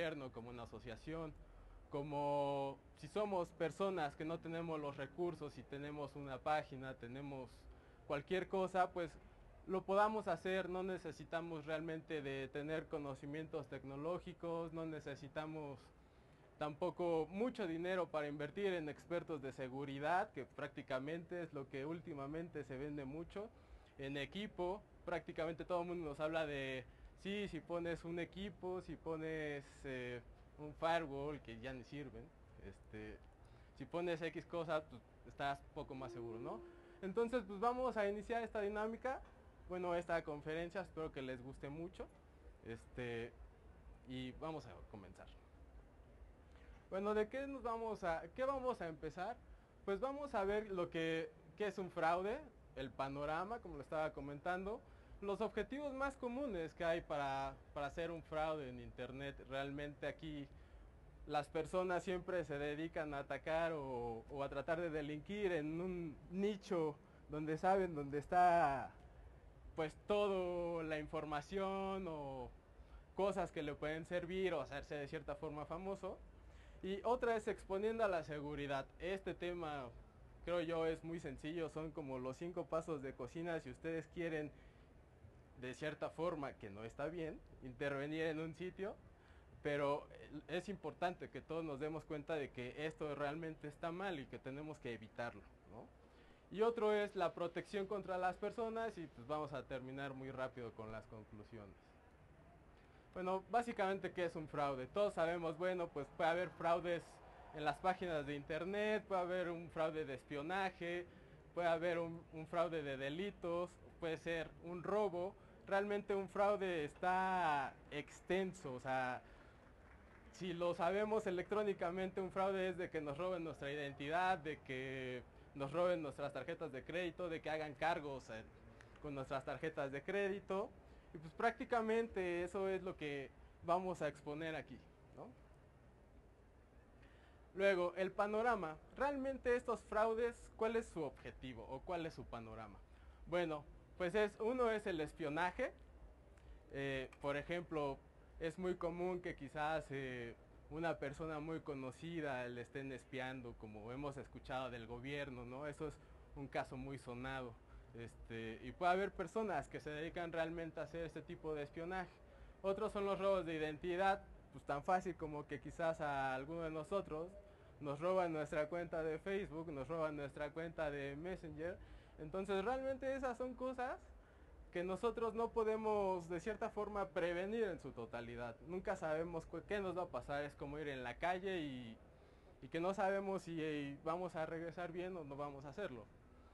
gobierno, como una asociación, como si somos personas que no tenemos los recursos y tenemos una página, tenemos cualquier cosa, pues lo podamos hacer. No necesitamos realmente de tener conocimientos tecnológicos, no necesitamos tampoco mucho dinero para invertir en expertos de seguridad, que prácticamente es lo que últimamente se vende mucho, en equipo. Prácticamente todo el mundo nos habla de, sí, si pones un equipo, si pones un firewall, que ya ni sirven, si pones X cosas, pues estás poco más seguro, ¿no? Entonces, pues vamos a iniciar esta dinámica, bueno, esta conferencia, espero que les guste mucho, y vamos a comenzar. Bueno, ¿de qué qué vamos a empezar? Pues vamos a ver qué es un fraude, el panorama, como lo estaba comentando, los objetivos más comunes que hay para hacer un fraude en internet. Realmente aquí las personas siempre se dedican a atacar o a tratar de delinquir en un nicho donde saben dónde está pues toda la información o cosas que le pueden servir o hacerse de cierta forma famoso. Y otra es exponiendo a la seguridad. Este tema, creo yo, es muy sencillo, son como los 5 pasos de cocina. Si ustedes quieren, de cierta forma, que no está bien, intervenir en un sitio, pero es importante que todos nos demos cuenta de que esto realmente está mal y que tenemos que evitarlo, ¿no? Y otro es la protección contra las personas, y pues vamos a terminar muy rápido con las conclusiones. Bueno, básicamente, ¿qué es un fraude? Todos sabemos, bueno, pues puede haber fraudes en las páginas de internet, puede haber un fraude de espionaje, puede haber un fraude de delitos, puede ser un robo. Realmente un fraude está extenso, o sea, si lo sabemos electrónicamente, un fraude es de que nos roben nuestra identidad, de que nos roben nuestras tarjetas de crédito, de que hagan cargos con nuestras tarjetas de crédito. Y pues prácticamente eso es lo que vamos a exponer aquí, ¿no? Luego, el panorama. Realmente estos fraudes, ¿cuál es su objetivo o cuál es su panorama? Bueno, pues uno es el espionaje. Por ejemplo, es muy común que quizás una persona muy conocida le estén espiando, como hemos escuchado del gobierno, ¿no? Eso es un caso muy sonado. Y puede haber personas que se dedican realmente a hacer este tipo de espionaje. Otros son los robos de identidad, pues tan fácil como que quizás a alguno de nosotros nos roban nuestra cuenta de Facebook, nos roban nuestra cuenta de Messenger. Entonces realmente esas son cosas que nosotros no podemos de cierta forma prevenir en su totalidad. Nunca sabemos qué nos va a pasar, es como ir en la calle y que no sabemos si vamos a regresar bien o no vamos a hacerlo.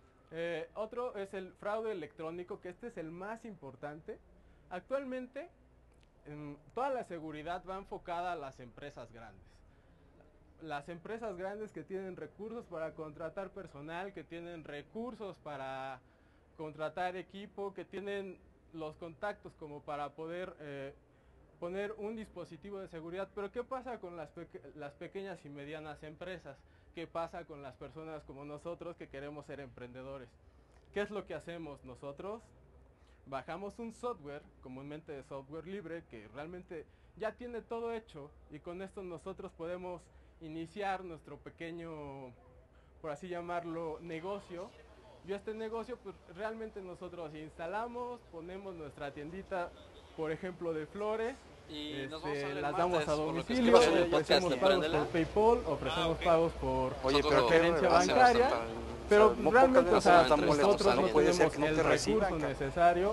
Otro es el fraude electrónico, que este es el más importante. Actualmente, toda la seguridad va enfocada a las empresas grandes. Las empresas grandes que tienen recursos para contratar personal, que tienen recursos para contratar equipo, que tienen los contactos como para poder poner un dispositivo de seguridad. Pero ¿qué pasa con las pequeñas y medianas empresas? ¿Qué pasa con las personas como nosotros que queremos ser emprendedores? ¿Qué es lo que hacemos nosotros? Bajamos un software, comúnmente de software libre, que realmente ya tiene todo hecho, y con esto nosotros podemos iniciar nuestro pequeño, por así llamarlo, negocio. Y este negocio, pues realmente nosotros instalamos, ponemos nuestra tiendita, por ejemplo, de flores, y las damos a domicilio, ofrecemos pagos por PayPal, ofrecemos pagos por transferencia bancaria, pero realmente, o sea, nosotros no tenemos el recurso necesario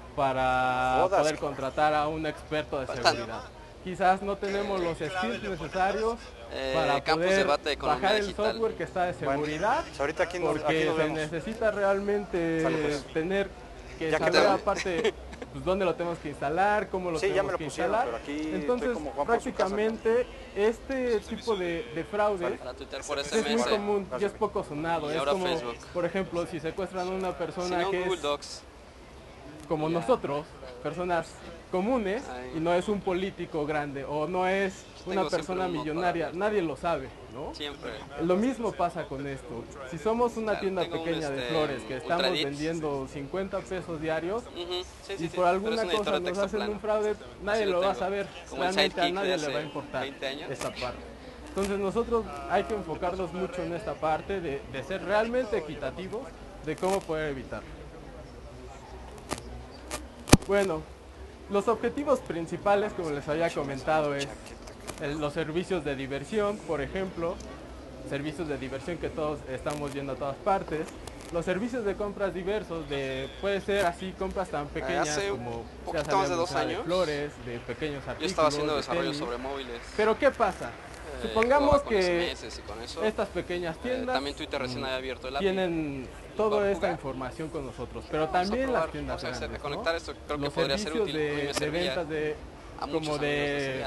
para poder contratar a un experto de seguridad. Quizás no tenemos los skills necesarios para poder bajar el software que está de seguridad, porque se necesita realmente tener que saber aparte pues dónde lo tenemos que instalar, cómo lo tenemos que instalar. Entonces prácticamente este tipo de fraude es muy común y es poco sonado. Es como, por ejemplo, si secuestran a una persona que es como nosotros, personas comunes y no es un político grande o no es una persona millonaria, nadie lo sabe, ¿no? Siempre. Lo mismo pasa con esto. Si somos una tienda pequeña de flores que estamos vendiendo 50 pesos diarios y por alguna cosa nos hacen un fraude, nadie lo va a saber, realmente a nadie le va a importar esa parte. Entonces nosotros hay que enfocarnos mucho en esta parte de ser realmente equitativos de cómo poder evitarlo. Bueno, los objetivos principales, como les había comentado, es los servicios de diversión, por ejemplo, servicios de diversión que todos estamos viendo a todas partes. Los servicios de compras diversos, puede ser así compras tan pequeñas como poquito más de 2 años, de flores, de pequeños artículos. Yo estaba haciendo desarrollo sobre móviles. Pero ¿qué pasa? Supongamos que con estas pequeñas tiendas también Twitter recién había abierto el API. Tienen toda esta información con nosotros, pero también las tiendas grandes, conectar esto creo los que podría ser útil. de ventas como de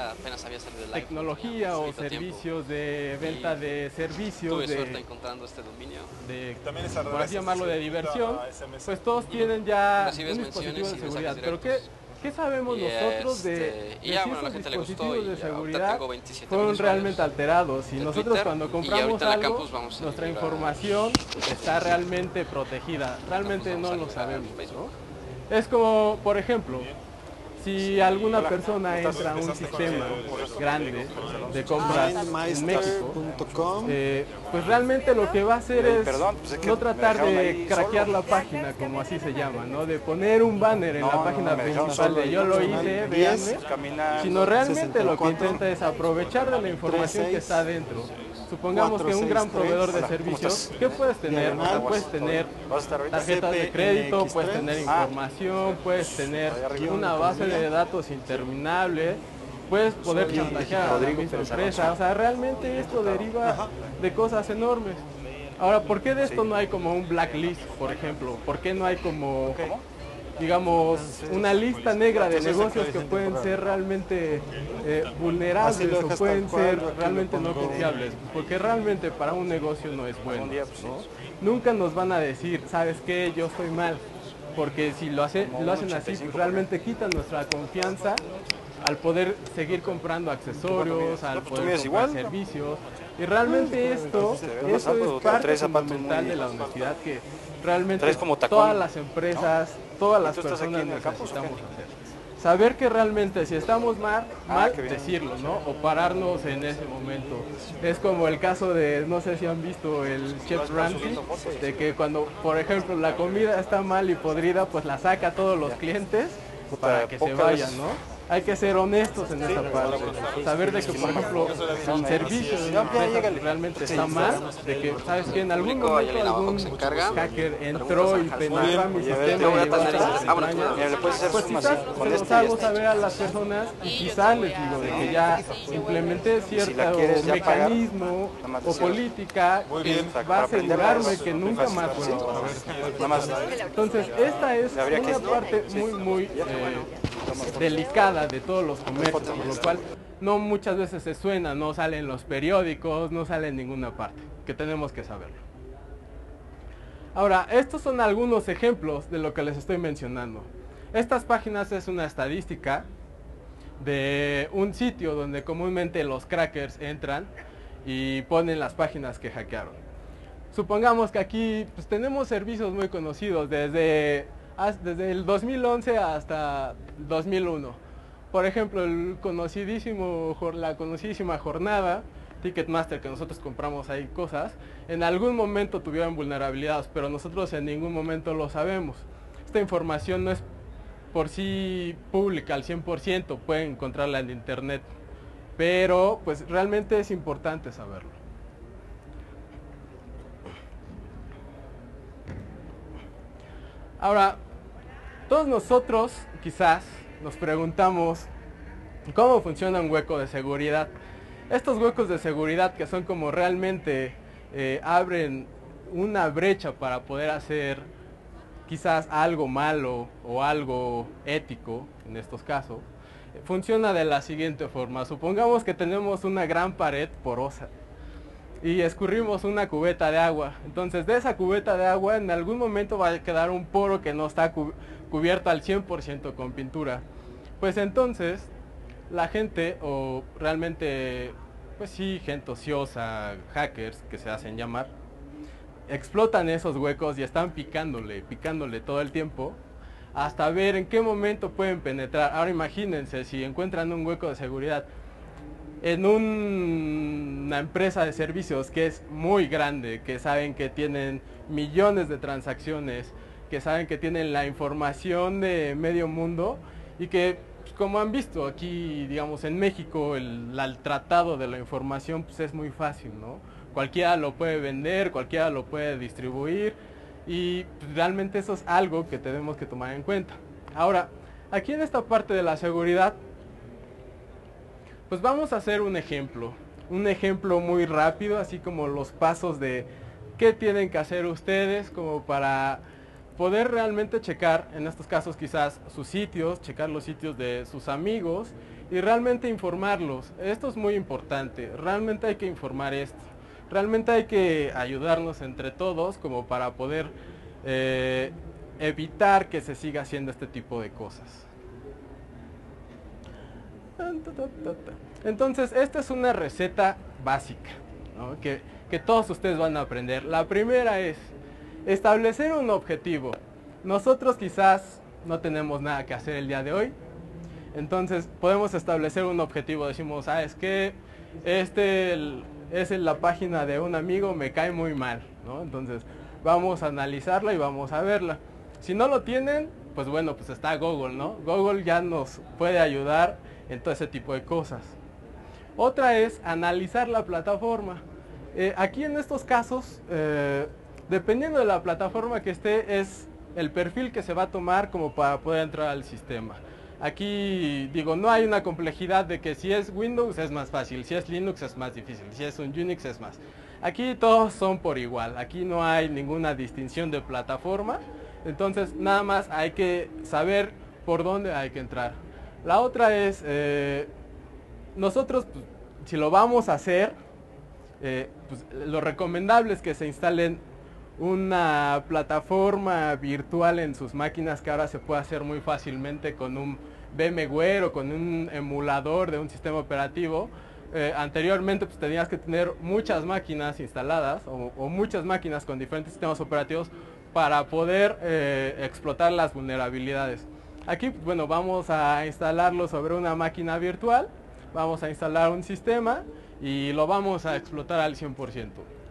tecnología o servicios de venta de servicios tuve suerte encontrando este dominio por así llamarlo, de diversión, pues todos tienen ya un dispositivo de seguridad, pero ¿qué sabemos nosotros de si esos dispositivos de seguridad fueron realmente alterados? Y nosotros cuando compramos algo, nuestra información está realmente protegida, realmente no lo sabemos, ¿no? Es como, por ejemplo, si alguna persona entra a un sistema grande de compras en México, pues realmente lo que va a hacer es no tratar de craquear la página, como así se llama, ¿no? De poner un banner en la página principal de yo lo hice, véanme, sino realmente lo que intenta es aprovechar de la información que está dentro. Supongamos que un gran proveedor de servicios, ¿qué puedes tener? O sea, puedes tener tarjetas de crédito, puedes tener información, puedes tener una base de datos interminable, puedes poder chantajear a la misma empresa. O sea, realmente esto deriva de cosas enormes. Ahora, ¿por qué de esto no hay como un blacklist, por ejemplo? ¿Por qué no hay como, digamos, una lista negra de negocios que pueden ser realmente vulnerables o pueden ser realmente no confiables? Porque realmente para un negocio no es bueno, ¿no? Nunca nos van a decir, ¿sabes qué? Yo estoy mal. Porque si lo hacen así, pues realmente quitan nuestra confianza al poder seguir comprando accesorios, al poder comprar servicios. Y realmente eso es parte fundamental de la honestidad que realmente todas las empresas, todas las personas necesitamos hacer. Saber que realmente si estamos mal, decirlo, ¿no? O pararnos en ese momento. Es como el caso de, no sé si han visto el Chef Ramsay, de que cuando, por ejemplo, la comida está mal y podrida, pues la saca a todos los clientes para que se vayan, ¿no? Hay que ser honestos en esta parte, saber de que, por ejemplo, el servicio de una empresa realmente está mal, de que, ¿sabes que en algún momento algún hacker entró y penetró a mi sistema y llegó a pues quizás se los hago saber a las personas y quizás les digo de que ya implementé cierto mecanismo o política que va a asegurarme que nunca más vuelva a haber. Entonces, esta es una parte muy delicada de todos los comercios, por lo cual no muchas veces se suena, no sale en los periódicos, no sale en ninguna parte, que tenemos que saberlo. Ahora, estos son algunos ejemplos de lo que les estoy mencionando. Estas páginas es una estadística de un sitio donde comúnmente los crackers entran y ponen las páginas que hackearon. Supongamos que aquí pues, tenemos servicios muy conocidos desde el 2011 hasta 2001. Por ejemplo, la conocidísima Jornada, Ticketmaster, que nosotros compramos ahí cosas, en algún momento tuvieron vulnerabilidades, pero nosotros en ningún momento lo sabemos. Esta información no es por sí pública al 100%, pueden encontrarla en internet, pero pues realmente es importante saberlo. Ahora, todos nosotros quizás nos preguntamos cómo funciona un hueco de seguridad. Estos huecos de seguridad que son como realmente abren una brecha para poder hacer quizás algo malo o algo ético en estos casos, funciona de la siguiente forma. Supongamos que tenemos una gran pared porosa y escurrimos una cubeta de agua. Entonces de esa cubeta de agua en algún momento va a quedar un poro que no está cubierto al 100% con pintura. pues entonces la gente, o realmente, pues sí, gente ociosa, hackers que se hacen llamar, explotan esos huecos y están picándole todo el tiempo hasta ver en qué momento pueden penetrar. Ahora imagínense si encuentran un hueco de seguridad en una empresa de servicios que es muy grande, que saben que tienen millones de transacciones, que saben que tienen la información de medio mundo y que, pues, como han visto aquí, digamos, en México, el tratado de la información pues es muy fácil, ¿no? Cualquiera lo puede vender, cualquiera lo puede distribuir y pues, realmente eso es algo que tenemos que tomar en cuenta. Ahora, aquí en esta parte de la seguridad, pues vamos a hacer un ejemplo muy rápido, así como los pasos de qué tienen que hacer ustedes como para poder realmente checar, en estos casos quizás sus sitios, checar los sitios de sus amigos y realmente informarlos. Esto es muy importante, realmente hay que informar esto, realmente hay que ayudarnos entre todos como para poder evitar que se siga haciendo este tipo de cosas. Entonces, esta es una receta básica, ¿no? que todos ustedes van a aprender. La primera es establecer un objetivo. Nosotros quizás no tenemos nada que hacer el día de hoy, entonces podemos establecer un objetivo. Decimos, es que es la página de un amigo, me cae muy mal, ¿no? Entonces vamos a analizarla y vamos a verla. Si no lo tienen, pues bueno, pues está Google, ¿no? Google ya nos puede ayudar en todo ese tipo de cosas. Otra es analizar la plataforma. Aquí en estos casos, dependiendo de la plataforma que esté, es el perfil que se va a tomar como para poder entrar al sistema. Aquí digo, no hay una complejidad de que si es Windows es más fácil, si es Linux es más difícil, si es un Unix es más. Aquí todos son por igual, aquí no hay ninguna distinción de plataforma, entonces nada más hay que saber por dónde hay que entrar. La otra es, nosotros pues, si lo vamos a hacer, pues, lo recomendable es que se instalen una plataforma virtual en sus máquinas, que ahora se puede hacer muy fácilmente con un VMware o con un emulador de un sistema operativo. Anteriormente pues tenías que tener muchas máquinas instaladas o muchas máquinas con diferentes sistemas operativos para poder explotar las vulnerabilidades. Aquí, bueno, vamos a instalarlo sobre una máquina virtual, vamos a instalar un sistema y lo vamos a explotar al 100%.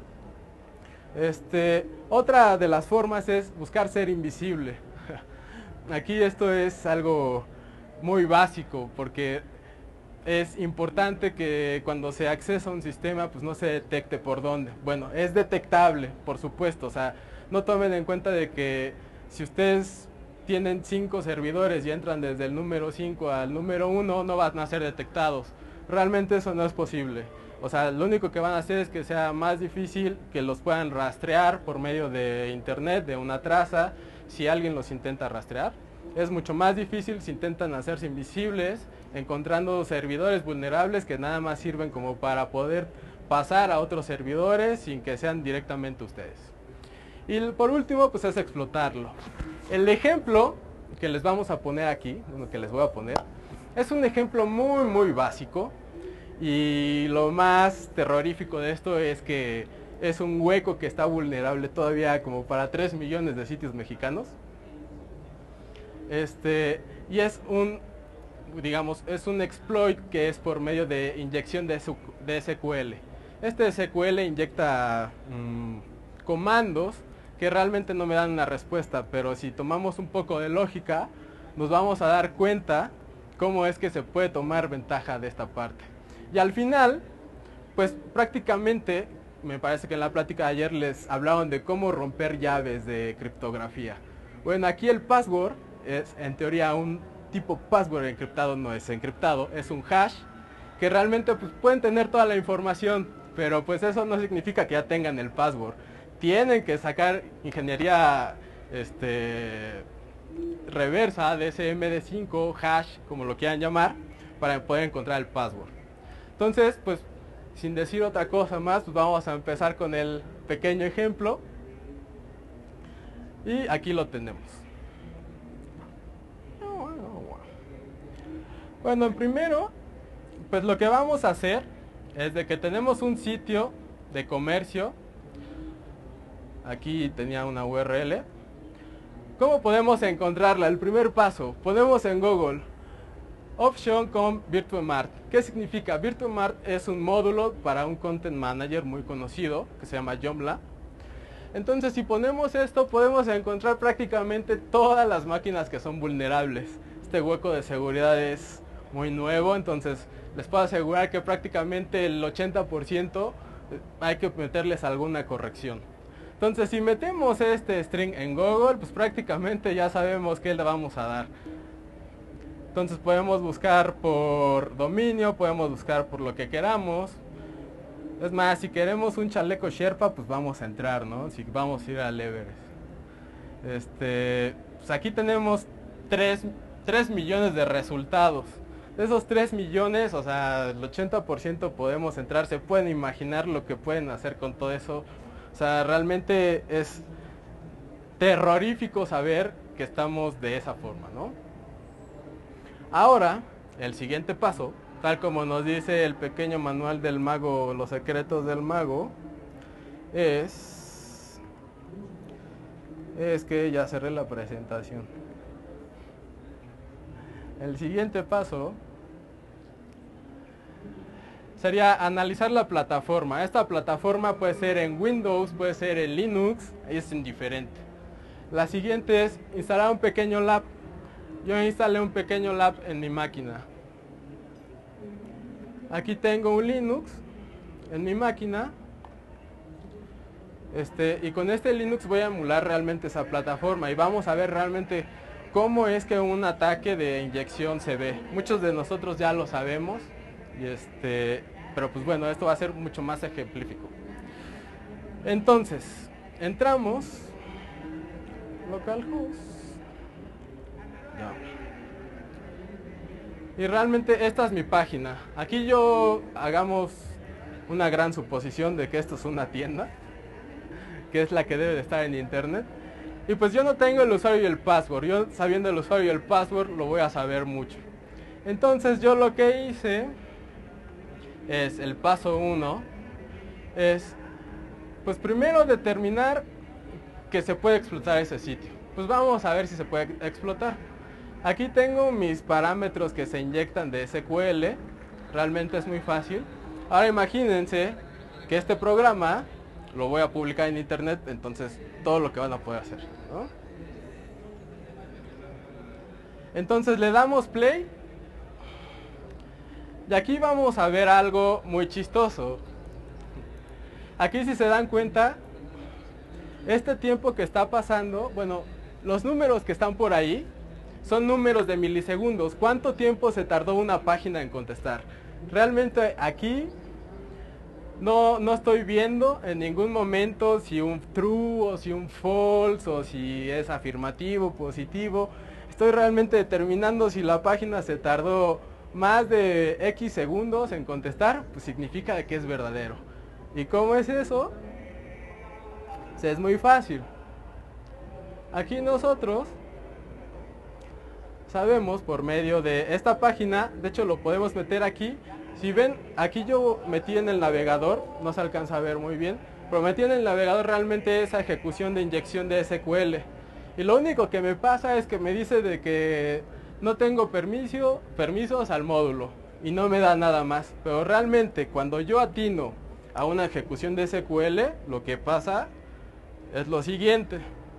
Otra de las formas es buscar ser invisible. Aquí esto es algo muy básico porque es importante que cuando se accesa a un sistema pues no se detecte por dónde. Bueno, es detectable, por supuesto, o sea, no tomen en cuenta de que si ustedes tienen 5 servidores y entran desde el número 5 al número 1, no van a ser detectados. Realmente eso no es posible. O sea, lo único que van a hacer es que sea más difícil que los puedan rastrear por medio de internet, de una traza, si alguien los intenta rastrear. Es mucho más difícil si intentan hacerse invisibles, encontrando servidores vulnerables que nada más sirven como para poder pasar a otros servidores sin que sean directamente ustedes. Y por último, pues es explotarlo. El ejemplo que les vamos a poner aquí, bueno, que les voy a poner, es un ejemplo muy básico. Y lo más terrorífico de esto es que es un hueco que está vulnerable todavía como para 3 millones de sitios mexicanos. Y es un exploit que es por medio de inyección de SQL. Este SQL inyecta comandos que realmente no me dan una respuesta, pero si tomamos un poco de lógica, nos vamos a dar cuenta cómo es que se puede tomar ventaja de esta parte. Y al final, pues prácticamente, me parece que en la plática de ayer les hablaban de cómo romper llaves de criptografía. Bueno, aquí el password es en teoría un tipo password encriptado, no es encriptado, es un hash que realmente pues, pueden tener toda la información, pero pues eso no significa que ya tengan el password. Tienen que sacar ingeniería reversa, DSM-5, hash, como lo quieran llamar, para poder encontrar el password. Entonces, pues, sin decir otra cosa más, pues vamos a empezar con el pequeño ejemplo. Y aquí lo tenemos. Bueno, primero, pues lo que vamos a hacer es de que tenemos un sitio de comercio. Aquí tenía una URL. ¿Cómo podemos encontrarla? El primer paso, ponemos en Google Option con VirtueMart. ¿Qué significa? VirtueMart es un módulo para un Content Manager muy conocido que se llama Joomla. Entonces, si ponemos esto, podemos encontrar prácticamente todas las máquinas que son vulnerables. Este hueco de seguridad es muy nuevo, entonces les puedo asegurar que prácticamente el 80% hay que meterles alguna corrección. Entonces, si metemos este string en Google, pues prácticamente ya sabemos qué le vamos a dar. Entonces podemos buscar por dominio, podemos buscar por lo que queramos. Es más, si queremos un chaleco Sherpa, pues vamos a entrar, ¿no? Si vamos a ir al Everest. Pues aquí tenemos 3 millones de resultados. De esos 3 millones, o sea, el 80% podemos entrar. Se pueden imaginar lo que pueden hacer con todo eso. O sea, realmente es terrorífico saber que estamos de esa forma, ¿no? Ahora, el siguiente paso, tal como nos dice el pequeño manual del mago, los secretos del mago, es que ya cerré la presentación. El siguiente paso sería analizar la plataforma. Esta plataforma puede ser en Windows, puede ser en Linux, es indiferente. La siguiente es instalar un pequeño lab. Yo instalé un pequeño lab en mi máquina. Aquí tengo un Linux en mi máquina. Y con este Linux voy a emular realmente esa plataforma y vamos a ver realmente cómo es que un ataque de inyección se ve. Muchos de nosotros ya lo sabemos, pero pues bueno, esto va a ser mucho más ejemplífico. Entonces, entramos, localhost. Y realmente esta es mi página. Aquí hagamos una gran suposición de que esto es una tienda, que es la que debe de estar en internet. Y pues yo no tengo el usuario y el password. Yo sabiendo el usuario y el password lo voy a saber mucho. Entonces yo lo que hice es, el paso 1 es, pues primero determinar que se puede explotar ese sitio. Pues vamos a ver si se puede explotar. Aquí tengo mis parámetros que se inyectan de SQL. Realmente es muy fácil. Ahora imagínense que este programa lo voy a publicar en internet, entonces todo lo que van a poder hacer, ¿no? Entonces le damos play. Y aquí vamos a ver algo muy chistoso. Aquí, si se dan cuenta, este tiempo que está pasando, bueno, los números que están por ahí son números de milisegundos. ¿Cuánto tiempo se tardó una página en contestar? Realmente aquí no estoy viendo en ningún momento si un true o si un false o si es afirmativo, positivo. Estoy realmente determinando si la página se tardó más de X segundos en contestar, pues significa que es verdadero. ¿Y cómo es eso? Pues es muy fácil. Aquí nosotros sabemos por medio de esta página, de hecho lo podemos meter aquí. Si ven, aquí yo metí en el navegador, no se alcanza a ver muy bien, pero metí en el navegador realmente esa ejecución de inyección de SQL. Y lo único que me pasa es que me dice de que no tengo permisos al módulo y no me da nada más. Pero realmente cuando yo atino a una ejecución de SQL, lo que pasa es lo siguiente.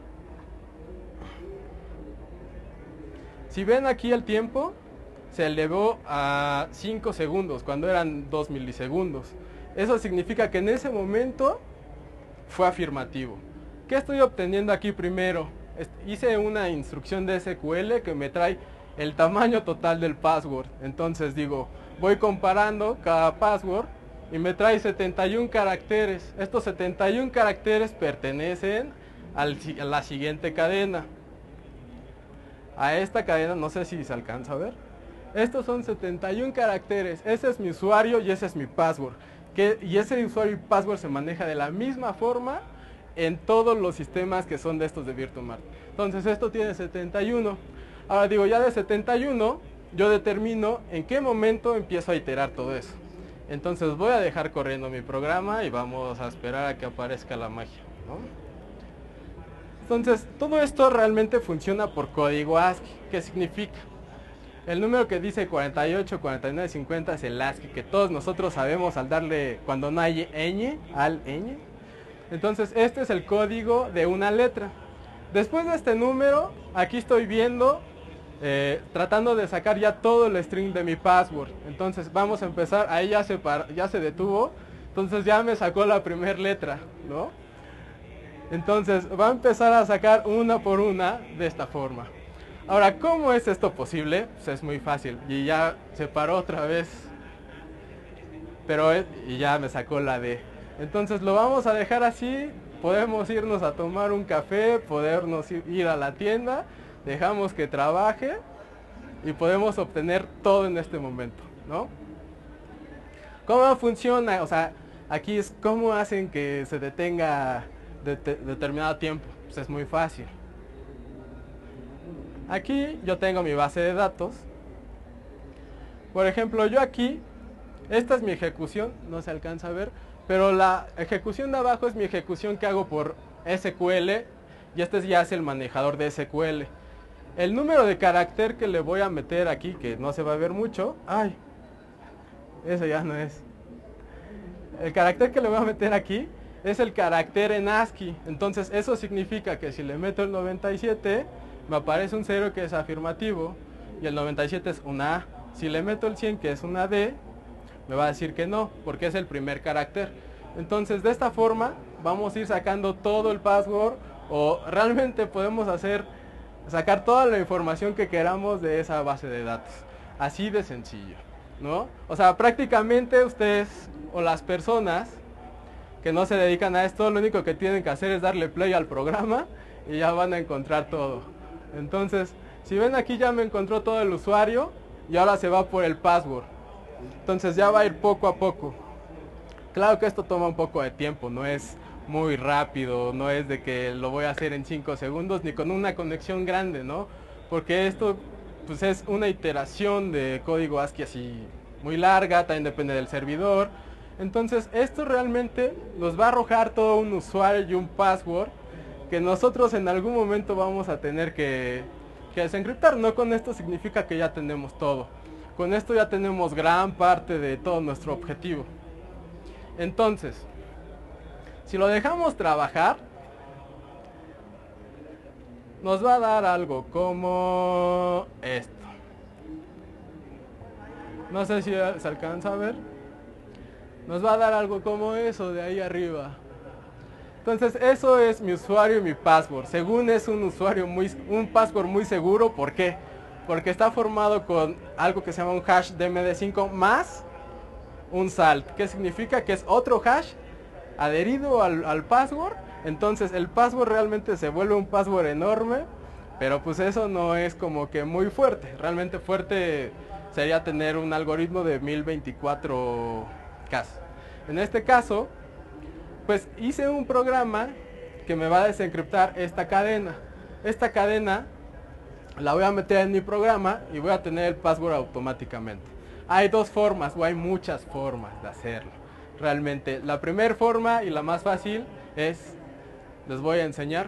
Si ven aquí el tiempo, se elevó a 5 segundos, cuando eran 2 milisegundos. Eso significa que en ese momento fue afirmativo. ¿Qué estoy obteniendo aquí primero? Hice una instrucción de SQL que me trae el tamaño total del password. Entonces digo, voy comparando cada password y me trae 71 caracteres. Estos 71 caracteres pertenecen a la siguiente cadena. A esta cadena, no sé si se alcanza a ver. Estos son 71 caracteres. Ese es mi usuario y ese es mi password. Y ese usuario y password se maneja de la misma forma en todos los sistemas que son de estos de VirtueMart. Entonces esto tiene 71. Ahora digo, ya de 71 yo determino en qué momento empiezo a iterar todo eso. Entonces voy a dejar corriendo mi programa y vamos a esperar a que aparezca la magia, ¿no? Entonces todo esto realmente funciona por código ASCII. ¿Qué significa? El número que dice 48, 49, 50 es el ASCII que todos nosotros sabemos al darle cuando no hay ñ, al ñ. Entonces este es el código de una letra. Después de este número, aquí estoy viendo, tratando de sacar ya todo el string de mi password. Entonces vamos a empezar, ahí ya se detuvo, entonces ya me sacó la primera letra, ¿no? Entonces va a empezar a sacar una por una de esta forma. Ahora, ¿cómo es esto posible? Pues es muy fácil, y ya se paró otra vez, y ya me sacó la D. Entonces lo vamos a dejar así, podemos irnos a tomar un café, podernos ir a la tienda, dejamos que trabaje y podemos obtener todo en este momento, ¿no? ¿Cómo funciona? O sea, aquí es cómo hacen que se detenga determinado tiempo. Pues es muy fácil. Aquí yo tengo mi base de datos. Por ejemplo, yo aquí, esta es mi ejecución, no se alcanza a ver, pero la ejecución de abajo es mi ejecución que hago por SQL y este ya es el manejador de SQL. El número de carácter que le voy a meter aquí, que no se va a ver mucho, ¡ay! Eso ya no es. El carácter que le voy a meter aquí es el carácter en ASCII. Entonces eso significa que si le meto el 97, me aparece un 0 que es afirmativo y el 97 es una A. Si le meto el 100 que es una D, me va a decir que no, porque es el primer carácter. Entonces de esta forma vamos a ir sacando todo el password, o realmente podemos sacar toda la información que queramos de esa base de datos. Así de sencillo, ¿no? O sea, prácticamente ustedes o las personas que no se dedican a esto, lo único que tienen que hacer es darle play al programa y ya van a encontrar todo. Entonces, si ven aquí ya me encontró todo el usuario y ahora se va por el password. Entonces ya va a ir poco a poco. Claro que esto toma un poco de tiempo, no es muy rápido, no es de que lo voy a hacer en 5 segundos ni con una conexión grande, ¿no? Porque esto pues es una iteración de código ASCII así muy larga, también depende del servidor. Entonces esto realmente nos va a arrojar todo un usuario y un password que nosotros en algún momento vamos a tener que desencriptar. No con esto significa que ya tenemos todo. Con esto ya tenemos gran parte de todo nuestro objetivo. Entonces, si lo dejamos trabajar, nos va a dar algo como esto. No sé si se alcanza a ver. Nos va a dar algo como eso de ahí arriba. Entonces eso es mi usuario y mi password. Según es un password muy seguro. ¿Por qué? Porque está formado con algo que se llama un hash de MD5 más un salt. ¿Qué significa? Que es otro hash adherido al password. Entonces el password realmente se vuelve un password enorme. Pero pues eso no es como que muy fuerte. Realmente fuerte sería tener un algoritmo de 1024 casos. En este caso, pues hice un programa que me va a desencriptar esta cadena. Esta cadena la voy a meter en mi programa y voy a tener el password automáticamente. Hay dos formas, o hay muchas formas de hacerlo. Realmente, la primera forma y la más fácil es, les voy a enseñar.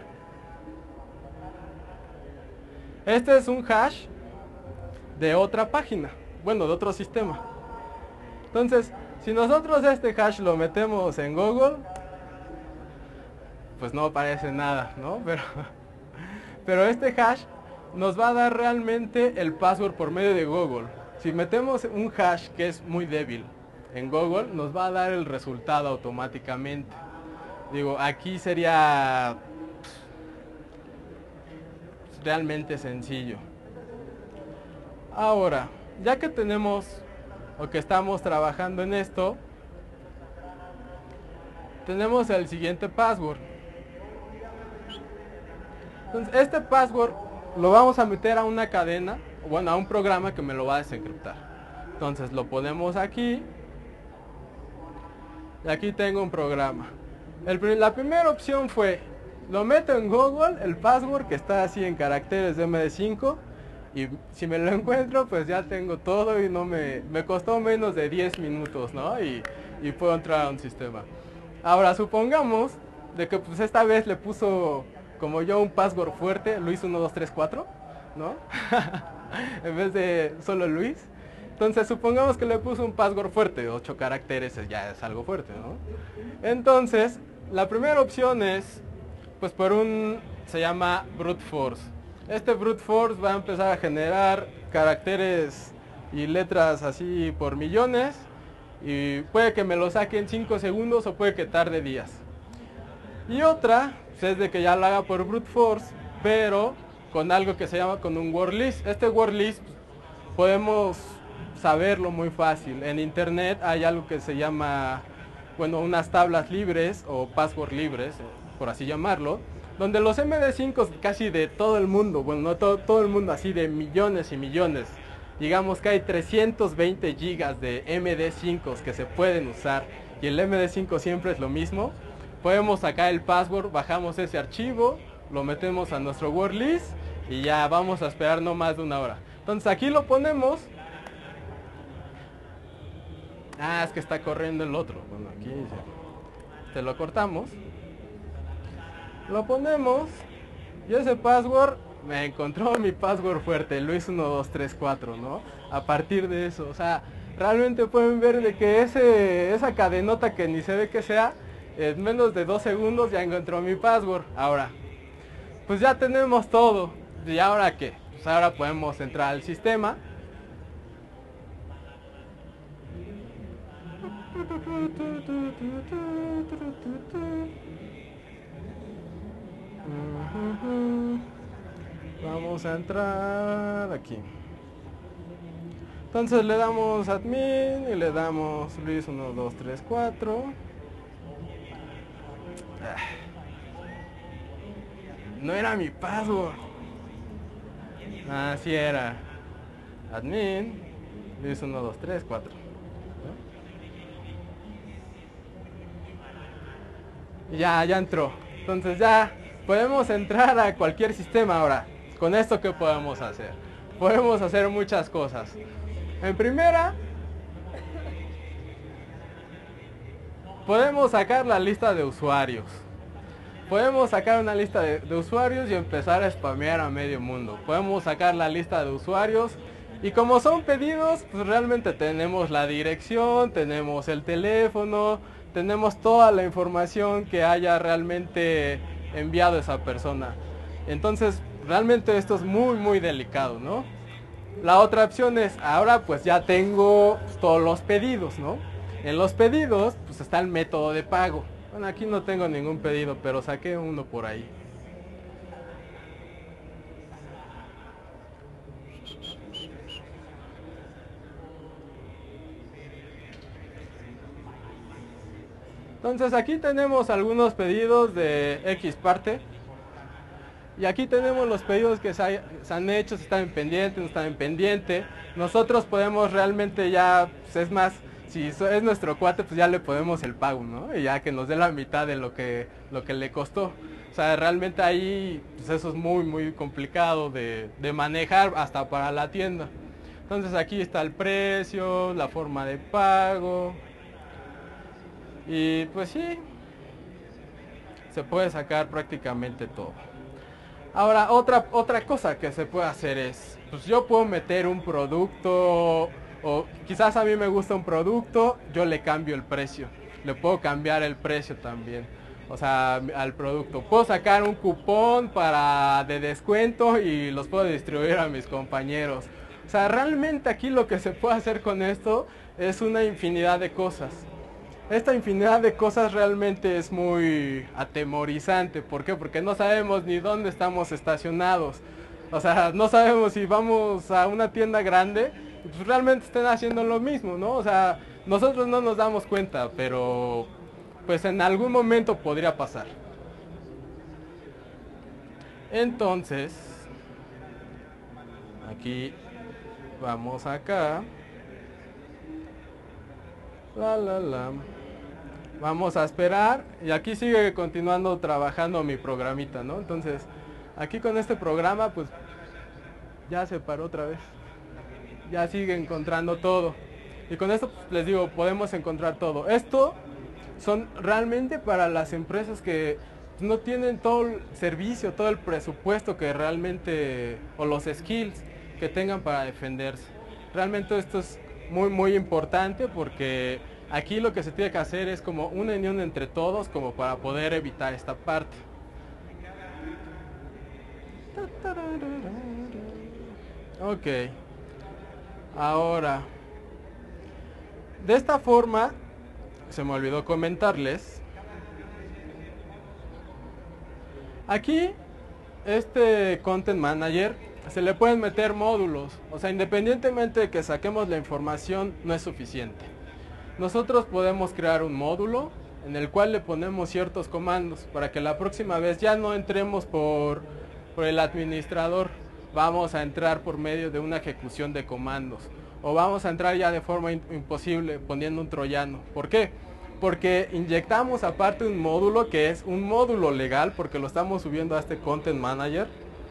Este es un hash de otra página, bueno, de otro sistema. Entonces, si nosotros este hash lo metemos en Google, pues no aparece nada, ¿no? Pero este hash nos va a dar realmente el password por medio de Google. Si metemos un hash que es muy débil en Google, nos va a dar el resultado automáticamente. Digo, aquí sería realmente sencillo. Ahora, ya que tenemos o que estamos trabajando en esto, tenemos el siguiente password. Entonces, este password lo vamos a meter a una cadena, bueno, a un programa que me lo va a desencriptar. Entonces lo ponemos aquí y aquí tengo un programa. La primera opción fue, lo meto en Google, el password que está así en caracteres de MD5, y si me lo encuentro pues ya tengo todo y no me costó menos de 10 minutos, ¿no? Y puedo entrar a un sistema. Ahora supongamos de que pues esta vez le puso como yo un password fuerte, Luis 1234, ¿no? En vez de solo Luis. Entonces supongamos que le puso un password fuerte, 8 caracteres ya es algo fuerte, ¿no? Entonces, la primera opción es, pues por se llama brute force. Este brute force va a empezar a generar caracteres y letras así por millones, y puede que me lo saque en 5 segundos o puede que tarde días. Y otra, pues es de que ya lo haga por brute force, pero con algo que se llama con un word list. Este word list podemos saberlo muy fácil. En internet hay algo que se llama, bueno, unas tablas libres o password libres, por así llamarlo, donde los MD5 casi de todo el mundo, bueno, no todo el mundo, así de millones y millones, digamos que hay 320 gigas de MD5 que se pueden usar y el MD5 siempre es lo mismo. Podemos sacar el password, bajamos ese archivo, lo metemos a nuestro word list y ya vamos a esperar no más de una hora. Entonces aquí lo ponemos. Ah, es que está corriendo el otro. Bueno, aquí se lo cortamos. Lo ponemos. Y ese password, me encontró mi password fuerte, Luis1234, ¿no? A partir de eso, o sea, realmente pueden ver de que esa cadenota que ni se ve que sea, en menos de 2 segundos ya encontró mi password. Ahora, pues ya tenemos todo. ¿Y ahora qué? Pues ahora podemos entrar al sistema. Vamos a entrar aquí. Entonces le damos admin y le damos Luis1234. No era mi password. Así era. Admin Luis1234. Y ya entró. Entonces ya podemos entrar a cualquier sistema ahora. Con esto, ¿qué podemos hacer? Podemos hacer muchas cosas. En primera, podemos sacar la lista de usuarios. Podemos sacar una lista de usuarios y empezar a spamear a medio mundo. Podemos sacar la lista de usuarios y como son pedidos, pues realmente tenemos la dirección, tenemos el teléfono, tenemos toda la información que haya realmente enviado esa persona. Entonces, realmente esto es muy delicado, ¿no? La otra opción es, ahora pues ya tengo todos los pedidos, ¿no? En los pedidos, pues está el método de pago. Bueno, aquí no tengo ningún pedido, pero saqué uno por ahí. Entonces aquí tenemos algunos pedidos de X parte. Y aquí tenemos los pedidos que se han hecho, si están en pendiente, no están en pendiente. Nosotros podemos realmente ya, pues es más, si es nuestro cuate, pues ya le podemos el pago, ¿no? Y ya que nos dé la mitad de lo que le costó. O sea, realmente ahí, pues eso es muy complicado de manejar hasta para la tienda. Entonces aquí está el precio, la forma de pago. Y pues sí, se puede sacar prácticamente todo. Ahora, otra cosa que se puede hacer es, pues yo puedo meter un producto, o quizás a mí me gusta un producto, yo le cambio el precio. Le puedo cambiar el precio también, o sea, al producto. Puedo sacar un cupón de descuento y los puedo distribuir a mis compañeros. O sea, realmente aquí lo que se puede hacer con esto es una infinidad de cosas. Esta infinidad de cosas realmente es muy atemorizante. ¿Por qué? Porque no sabemos ni dónde estamos estacionados. O sea, no sabemos si vamos a una tienda grande, pues realmente estén haciendo lo mismo, ¿no? O sea, nosotros no nos damos cuenta, pero pues en algún momento podría pasar. Entonces, aquí vamos acá. Vamos a esperar y aquí sigue continuando trabajando mi programita, ¿no? Entonces, aquí con este programa, pues Ya se paró otra vez. Ya sigue encontrando todo. Y con esto pues, les digo, podemos encontrar todo. Esto son realmente para las empresas que no tienen todo el servicio, todo el presupuesto que realmente, o los skills que tengan para defenderse. Realmente esto es muy importante porque aquí lo que se tiene que hacer es como una unión entre todos como para poder evitar esta parte. Ok. Ahora, de esta forma, se me olvidó comentarles. Aquí, este Content Manager, se le pueden meter módulos. O sea, independientemente de que saquemos la información, no es suficiente. Nosotros podemos crear un módulo en el cual le ponemos ciertos comandos para que la próxima vez ya no entremos por el administrador. Vamos a entrar por medio de una ejecución de comandos. O vamos a entrar ya de forma imposible poniendo un troyano. ¿Por qué? Porque inyectamos aparte un módulo que es un módulo legal porque lo estamos subiendo a este Content Manager.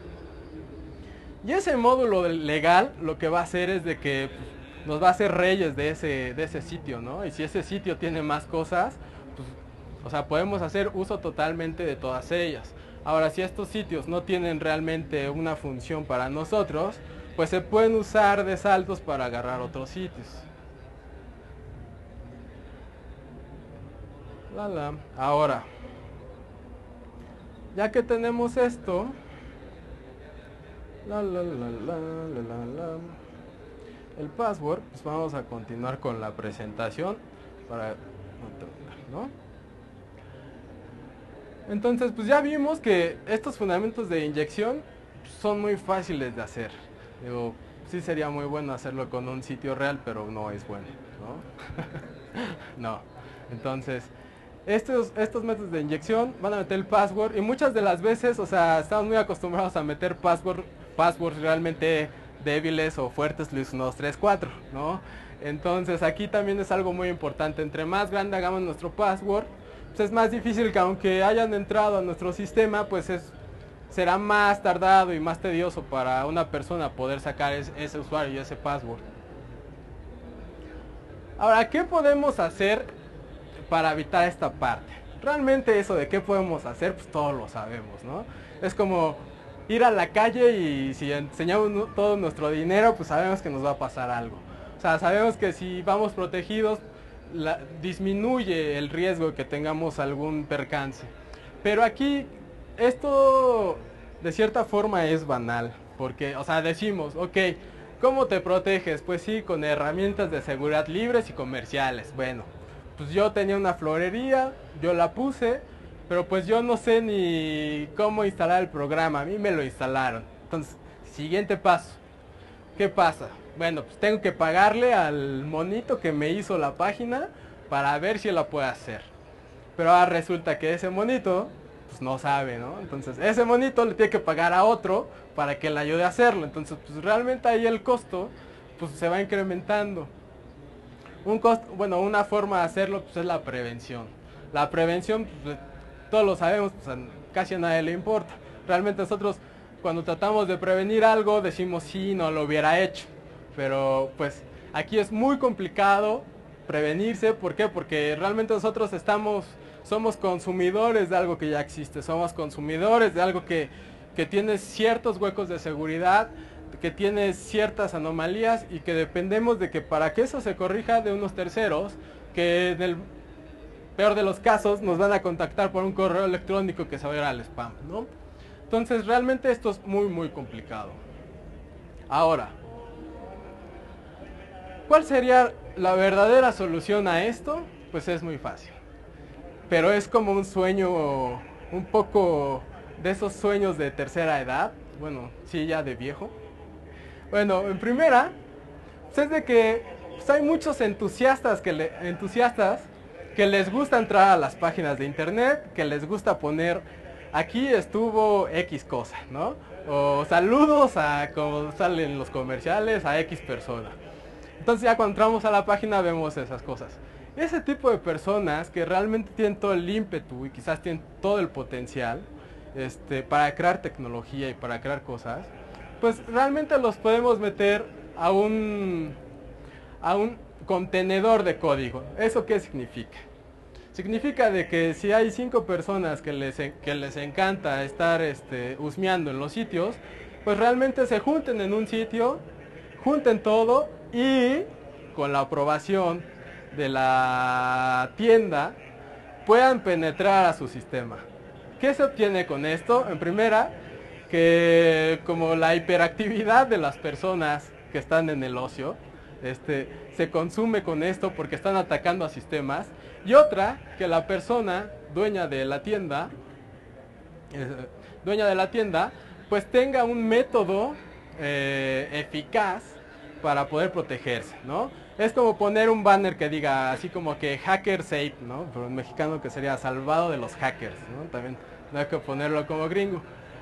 Y ese módulo legal lo que va a hacer es de que nos va a hacer reyes de ese sitio, ¿no? Y si ese sitio tiene más cosas, pues, o sea, podemos hacer uso totalmente de todas ellas. Ahora, si estos sitios no tienen realmente una función para nosotros, pues se pueden usar de saltos para agarrar otros sitios. Ahora, ya que tenemos esto, el password, pues vamos a continuar con la presentación para ¿no? Entonces, pues ya vimos que estos fundamentos de inyección son muy fáciles de hacer. Digo, sí sería muy bueno hacerlo con un sitio real, pero no es bueno, ¿no? No. Entonces, estos métodos de inyección van a meter el password y muchas de las veces, o sea, estamos muy acostumbrados a meter passwords realmente débiles o fuertes, Luis 1, 2, 3, 4, ¿no? Entonces aquí también es algo muy importante. Entre más grande hagamos nuestro password, pues es más difícil que aunque hayan entrado a nuestro sistema, pues será más tardado y más tedioso para una persona poder sacar ese usuario y ese password. Ahora, ¿qué podemos hacer para evitar esta parte? Realmente eso de qué podemos hacer, pues todos lo sabemos, ¿no? Es como ir a la calle y si enseñamos todo nuestro dinero, pues sabemos que nos va a pasar algo. O sea, sabemos que si vamos protegidos, disminuye el riesgo de que tengamos algún percance. Pero aquí, esto de cierta forma es banal, porque, o sea, decimos, ok, ¿cómo te proteges? Pues sí, con herramientas de seguridad libres y comerciales. Bueno, pues yo tenía una florería, yo la puse, pero pues yo no sé ni cómo instalar el programa, a mí me lo instalaron. Entonces, siguiente paso, ¿qué pasa? Bueno, pues tengo que pagarle al monito que me hizo la página para ver si la puede hacer. Pero ahora resulta que ese monito, pues no sabe, ¿no? Entonces, ese monito le tiene que pagar a otro para que le ayude a hacerlo. Entonces, pues realmente ahí el costo, pues se va incrementando. Una forma de hacerlo, pues es la prevención. La prevención, pues, todos lo sabemos, pues casi a nadie le importa. Realmente nosotros, cuando tratamos de prevenir algo, decimos sí, no lo hubiera hecho. Pero pues aquí es muy complicado prevenirse. ¿Por qué? Porque realmente nosotros somos consumidores de algo que ya existe. Somos consumidores de algo que tiene ciertos huecos de seguridad, que tiene ciertas anomalías y que dependemos de que para que eso se corrija de unos terceros, que en el peor de los casos nos van a contactar por un correo electrónico que se va a ir al spam, ¿no? Entonces realmente esto es muy complicado. Ahora, ¿cuál sería la verdadera solución a esto? Pues es muy fácil. Pero es como un sueño, un poco de esos sueños de tercera edad. Bueno, sí, ya de viejo. Bueno, en primera, pues es de que pues hay muchos entusiastas que les gusta entrar a las páginas de internet, que les gusta poner, aquí estuvo X cosa, ¿no? O saludos a, como salen los comerciales, a X persona. Entonces ya cuando entramos a la página vemos esas cosas. Ese tipo de personas que realmente tienen todo el ímpetu y quizás tienen todo el potencial para crear tecnología y para crear cosas, pues realmente los podemos meter a un contenedor de código. ¿Eso qué significa? Significa de que si hay 5 personas que les encanta estar husmeando en los sitios, pues realmente se junten en un sitio, junten todo y con la aprobación de la tienda puedan penetrar a su sistema. ¿Qué se obtiene con esto? En primera, que como la hiperactividad de las personas que están en el ocio, se consume con esto porque están atacando a sistemas. Y otra, que la persona dueña de la tienda, pues tenga un método eficaz para poder protegerse, ¿no? Es como poner un banner que diga así como que hacker safe, ¿no? Pero en mexicano que sería salvado de los hackers, ¿no? También no hay que ponerlo como gringo.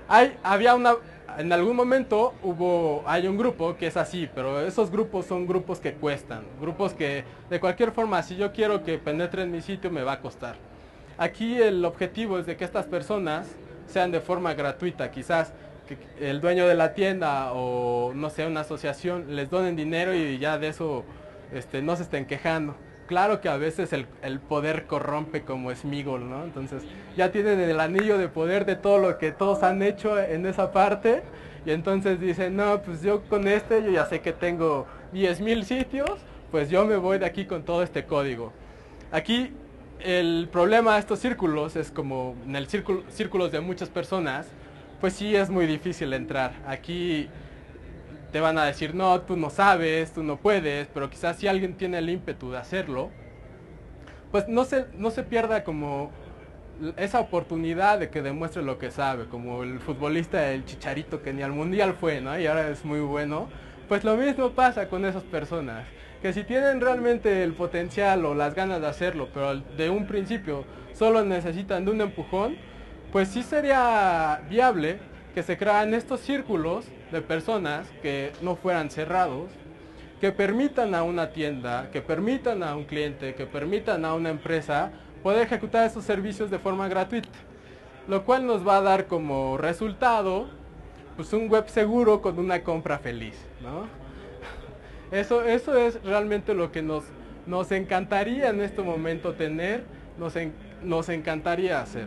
En algún momento hay un grupo que es así, pero esos grupos son grupos que cuestan, grupos que de cualquier forma si yo quiero que penetre en mi sitio me va a costar. Aquí el objetivo es de que estas personas sean de forma gratuita, quizás que el dueño de la tienda o no sé, una asociación les donen dinero y ya de eso no se estén quejando. Claro que a veces el poder corrompe como Sméagol, ¿no? Entonces ya tienen el anillo de poder de todo lo que todos han hecho en esa parte y entonces dicen, no, pues yo con yo ya sé que tengo 10,000 sitios, pues yo me voy de aquí con todo este código. Aquí el problema de estos círculos es como en el círculos de muchas personas, pues sí es muy difícil entrar. Aquí te van a decir, no, tú no sabes, tú no puedes, pero quizás si alguien tiene el ímpetu de hacerlo, pues no se pierda como esa oportunidad de que demuestre lo que sabe, como el futbolista el Chicharito que ni al Mundial fue, ¿no? Y ahora es muy bueno. Pues lo mismo pasa con esas personas, que si tienen realmente el potencial o las ganas de hacerlo, pero de un principio solo necesitan de un empujón, pues sí sería viable que se crearan estos círculos de personas que no fueran cerrados, que permitan a una tienda, que permitan a un cliente, que permitan a una empresa poder ejecutar esos servicios de forma gratuita, lo cual nos va a dar como resultado pues un web seguro con una compra feliz, ¿no? Eso es realmente lo que nos encantaría en este momento tener, nos encantaría hacer.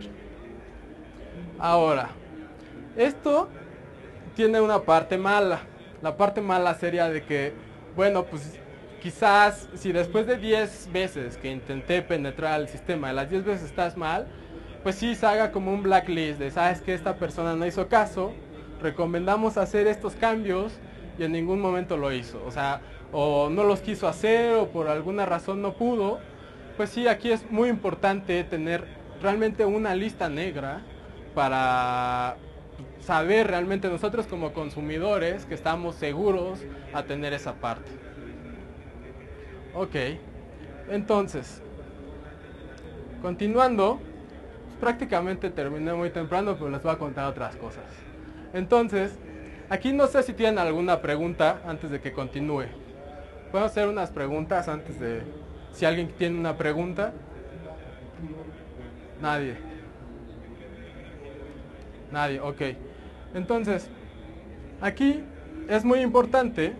Ahora, esto tiene una parte mala. La parte mala sería de que, bueno, pues quizás si después de 10 veces que intenté penetrar al sistema, de las 10 veces estás mal, pues sí se haga como un blacklist de, sabes que esta persona no hizo caso, recomendamos hacer estos cambios y en ningún momento lo hizo. O sea, o no los quiso hacer o por alguna razón no pudo. Pues sí, aquí es muy importante tener realmente una lista negra para saber realmente nosotros como consumidores que estamos seguros a tener esa parte. Ok, entonces, continuando, prácticamente terminé muy temprano, pero les voy a contar otras cosas. Entonces, aquí no sé si tienen alguna pregunta antes de que continúe. ¿Puedo hacer unas preguntas antes de... Si alguien tiene una pregunta? Nadie. Nadie, ok. Entonces, aquí es muy importante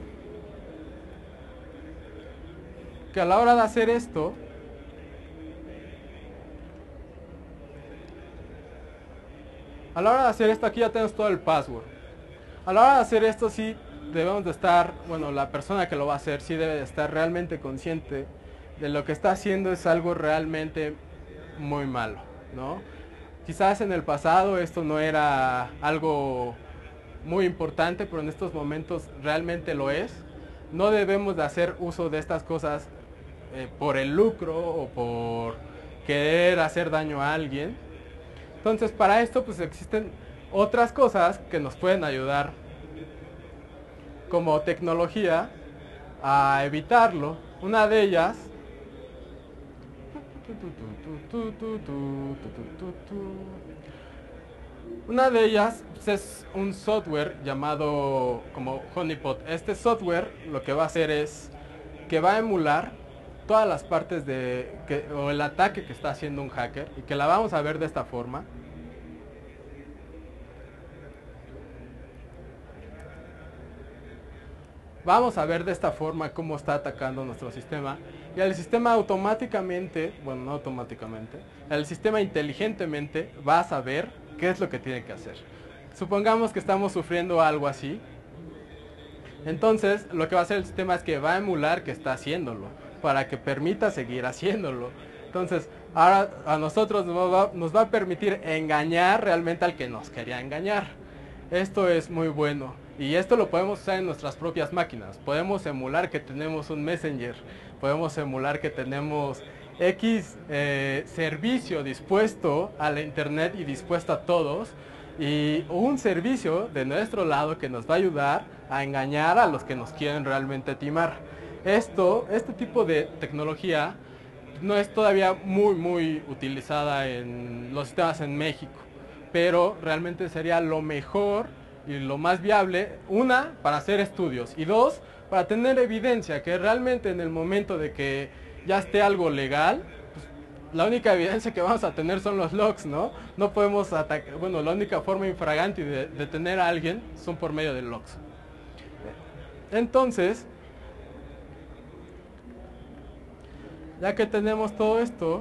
que a la hora de hacer esto, aquí ya tenemos todo el password. A la hora de hacer esto sí debemos de estar, bueno, la persona que lo va a hacer sí debe de estar realmente consciente de lo que está haciendo es algo realmente muy malo, ¿no? Quizás en el pasado esto no era algo muy importante, pero en estos momentos realmente lo es. No debemos de hacer uso de estas cosas por el lucro o por querer hacer daño a alguien. Entonces para esto pues existen otras cosas que nos pueden ayudar como tecnología a evitarlo. Una de ellas es un software llamado como Honeypot. Este software lo que va a hacer es que va a emular todas las partes o el ataque que está haciendo un hacker y que la vamos a ver de esta forma. vamos a ver de esta forma cómo está atacando nuestro sistema. Y el sistema automáticamente, bueno, no automáticamente, el sistema inteligentemente va a saber qué es lo que tiene que hacer. Supongamos que estamos sufriendo algo así. Entonces, lo que va a hacer el sistema es que va a emular que está haciéndolo, para que permita seguir haciéndolo. Entonces, ahora a nosotros nos va a permitir engañar realmente al que nos quería engañar. Esto es muy bueno. Y esto lo podemos usar en nuestras propias máquinas. Podemos emular que tenemos un Messenger. Podemos emular que tenemos X servicio dispuesto a la internet y dispuesto a todos. Y un servicio de nuestro lado que nos va a ayudar a engañar a los que nos quieren realmente timar. Este tipo de tecnología no es todavía muy utilizada en los sistemas en México, pero realmente sería lo mejor y lo más viable, una, para hacer estudios, y dos, para tener evidencia que realmente en el momento de que ya esté algo legal, pues, la única evidencia que vamos a tener son los logs, ¿no? No podemos atacar, bueno, la única forma infragante de detener a alguien son por medio de logs. Entonces, ya que tenemos todo esto,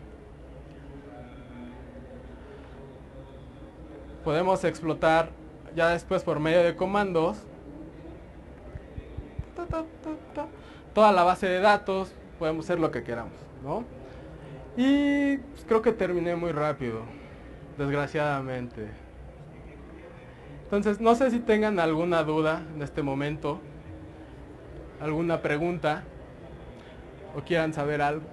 podemos explotar ya después por medio de comandos toda la base de datos, podemos hacer lo que queramos, ¿no? Y pues, creo que terminé muy rápido, desgraciadamente. Entonces, no sé si tengan alguna duda en este momento, alguna pregunta, o quieran saber algo.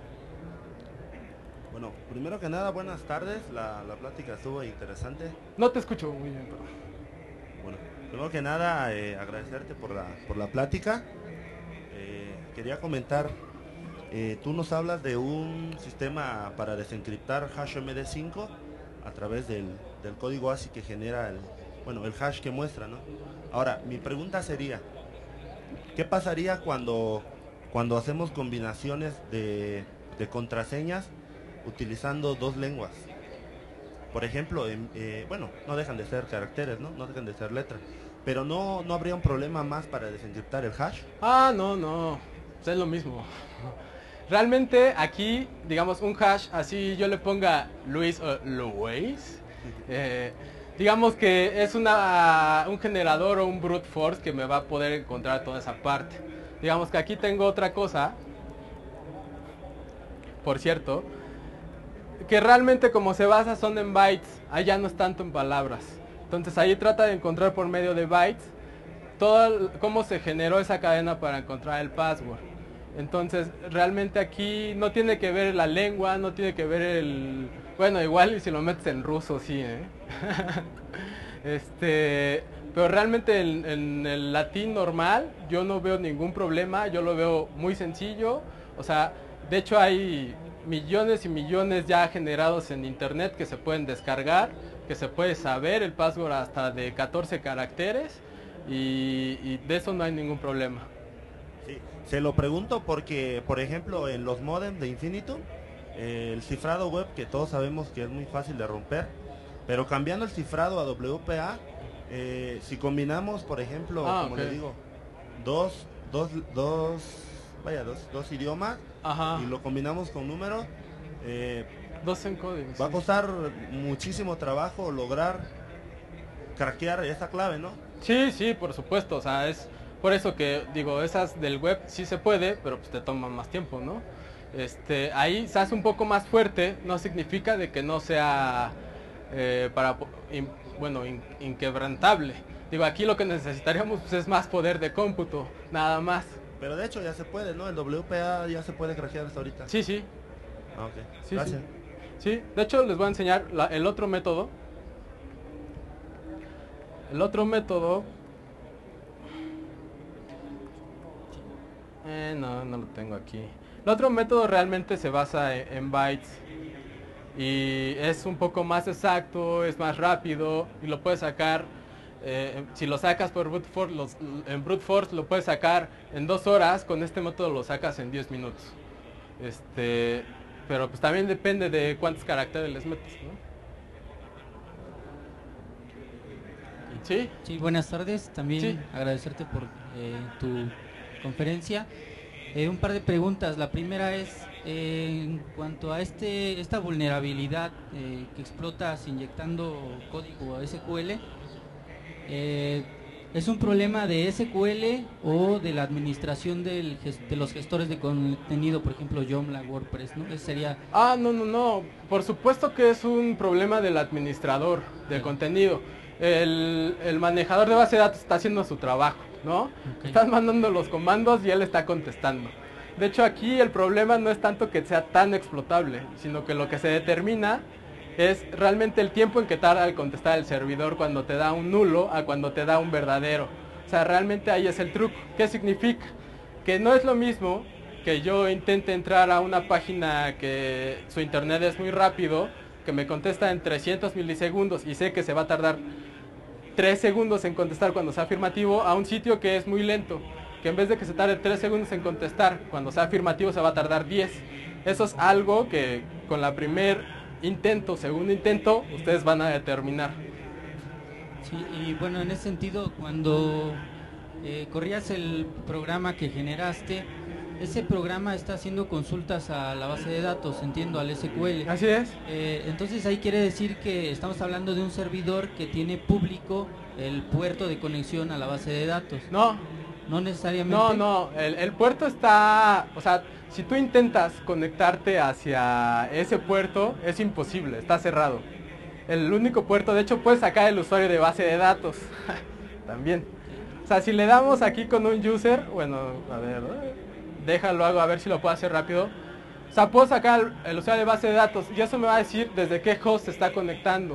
Bueno, primero que nada, buenas tardes. La plática estuvo interesante. No te escucho muy bien, pero... Bueno, primero que nada, agradecerte por la plática. Quería comentar, tú nos hablas de un sistema para desencriptar HashMD5 a través del código ASCII que genera el hash que muestra, ¿no? Ahora, mi pregunta sería, ¿qué pasaría cuando hacemos combinaciones de contraseñas utilizando dos lenguas? Por ejemplo, no dejan de ser caracteres, ¿no? No dejan de ser letras. Pero no habría un problema más para desencriptar el hash. Ah, no. Es lo mismo. Realmente aquí, digamos, un hash, así yo le ponga Luis o Luis, digamos que es un generador o un brute force que me va a poder encontrar toda esa parte. Digamos que aquí tengo otra cosa, por cierto, que realmente como se basa son en bytes, allá no es tanto en palabras. Entonces ahí trata de encontrar por medio de bytes cómo se generó esa cadena para encontrar el password. Entonces realmente aquí no tiene que ver la lengua, no tiene que ver bueno, igual si lo metes en ruso sí, pero realmente en el latín normal yo no veo ningún problema, yo lo veo muy sencillo. O sea, de hecho hay millones y millones ya generados en internet que se pueden descargar, que se puede saber el password hasta de 14 caracteres y de eso no hay ningún problema. Sí, se lo pregunto porque, por ejemplo, en los modems de Infinitum, el cifrado web, que todos sabemos que es muy fácil de romper, pero cambiando el cifrado a WPA, si combinamos, por ejemplo, como okay, le digo, dos idiomas, ajá, y lo combinamos con números, dos encodings, va a costar muchísimo trabajo lograr craquear esa clave, ¿no? Sí, por supuesto. O sea, es por eso que digo, esas del web sí se puede, pero pues te toma más tiempo, ¿no? Ahí se hace un poco más fuerte, no significa de que no sea inquebrantable. Digo, aquí lo que necesitaríamos pues, es más poder de cómputo, nada más. Pero de hecho ya se puede, ¿no? El WPA ya se puede craquear hasta ahorita. Sí. Ah, ok. Sí, gracias. Sí, de hecho les voy a enseñar el otro método. El otro método... no lo tengo aquí. El otro método realmente se basa en bytes. Y es un poco más exacto, es más rápido y lo puedes sacar... si lo sacas por brute force, en brute force lo puedes sacar en 2 horas, con este método lo sacas en 10 minutos. Pero pues también depende de cuántos caracteres les metes, ¿no? Sí, Sí, buenas tardes. También Sí. agradecerte por tu conferencia. Un par de preguntas. La primera es en cuanto a esta vulnerabilidad que explotas inyectando código a SQL. ¿Es un problema de SQL o de la administración de los gestores de contenido, por ejemplo, Joomla, WordPress, ¿no? Ese sería... no. Por supuesto que es un problema del administrador de Ok. contenido. El manejador de base de datos está haciendo su trabajo, ¿no? Ok. Están mandando los comandos y él está contestando. De hecho, aquí el problema no es tanto que sea tan explotable, sino que lo que se determina es realmente el tiempo en que tarda en contestar el servidor cuando te da un nulo a cuando te da un verdadero. O sea, realmente ahí es el truco. ¿Qué significa? Que no es lo mismo que yo intente entrar a una página que su internet es muy rápido, que me contesta en 300 milisegundos y sé que se va a tardar 3 segundos en contestar cuando sea afirmativo, a un sitio que es muy lento, que en vez de que se tarde 3 segundos en contestar cuando sea afirmativo se va a tardar 10. Eso es algo que con la primer intento, segundo intento, ustedes van a determinar. Sí, y bueno, en ese sentido, cuando corrías el programa que generaste, ese programa está haciendo consultas a la base de datos, entiendo, al SQL. Así es. Entonces ahí quiere decir que estamos hablando de un servidor que tiene público el puerto de conexión a la base de datos. No, No necesariamente. el puerto está, o sea, si tú intentas conectarte hacia ese puerto, es imposible, está cerrado. El único puerto, de hecho, puedes sacar el usuario de base de datos, también. O sea, si le damos aquí con un user, bueno, a ver, déjalo hago a ver si lo puedo hacer rápido. O sea, puedo sacar el usuario de base de datos y eso me va a decir desde qué host se está conectando.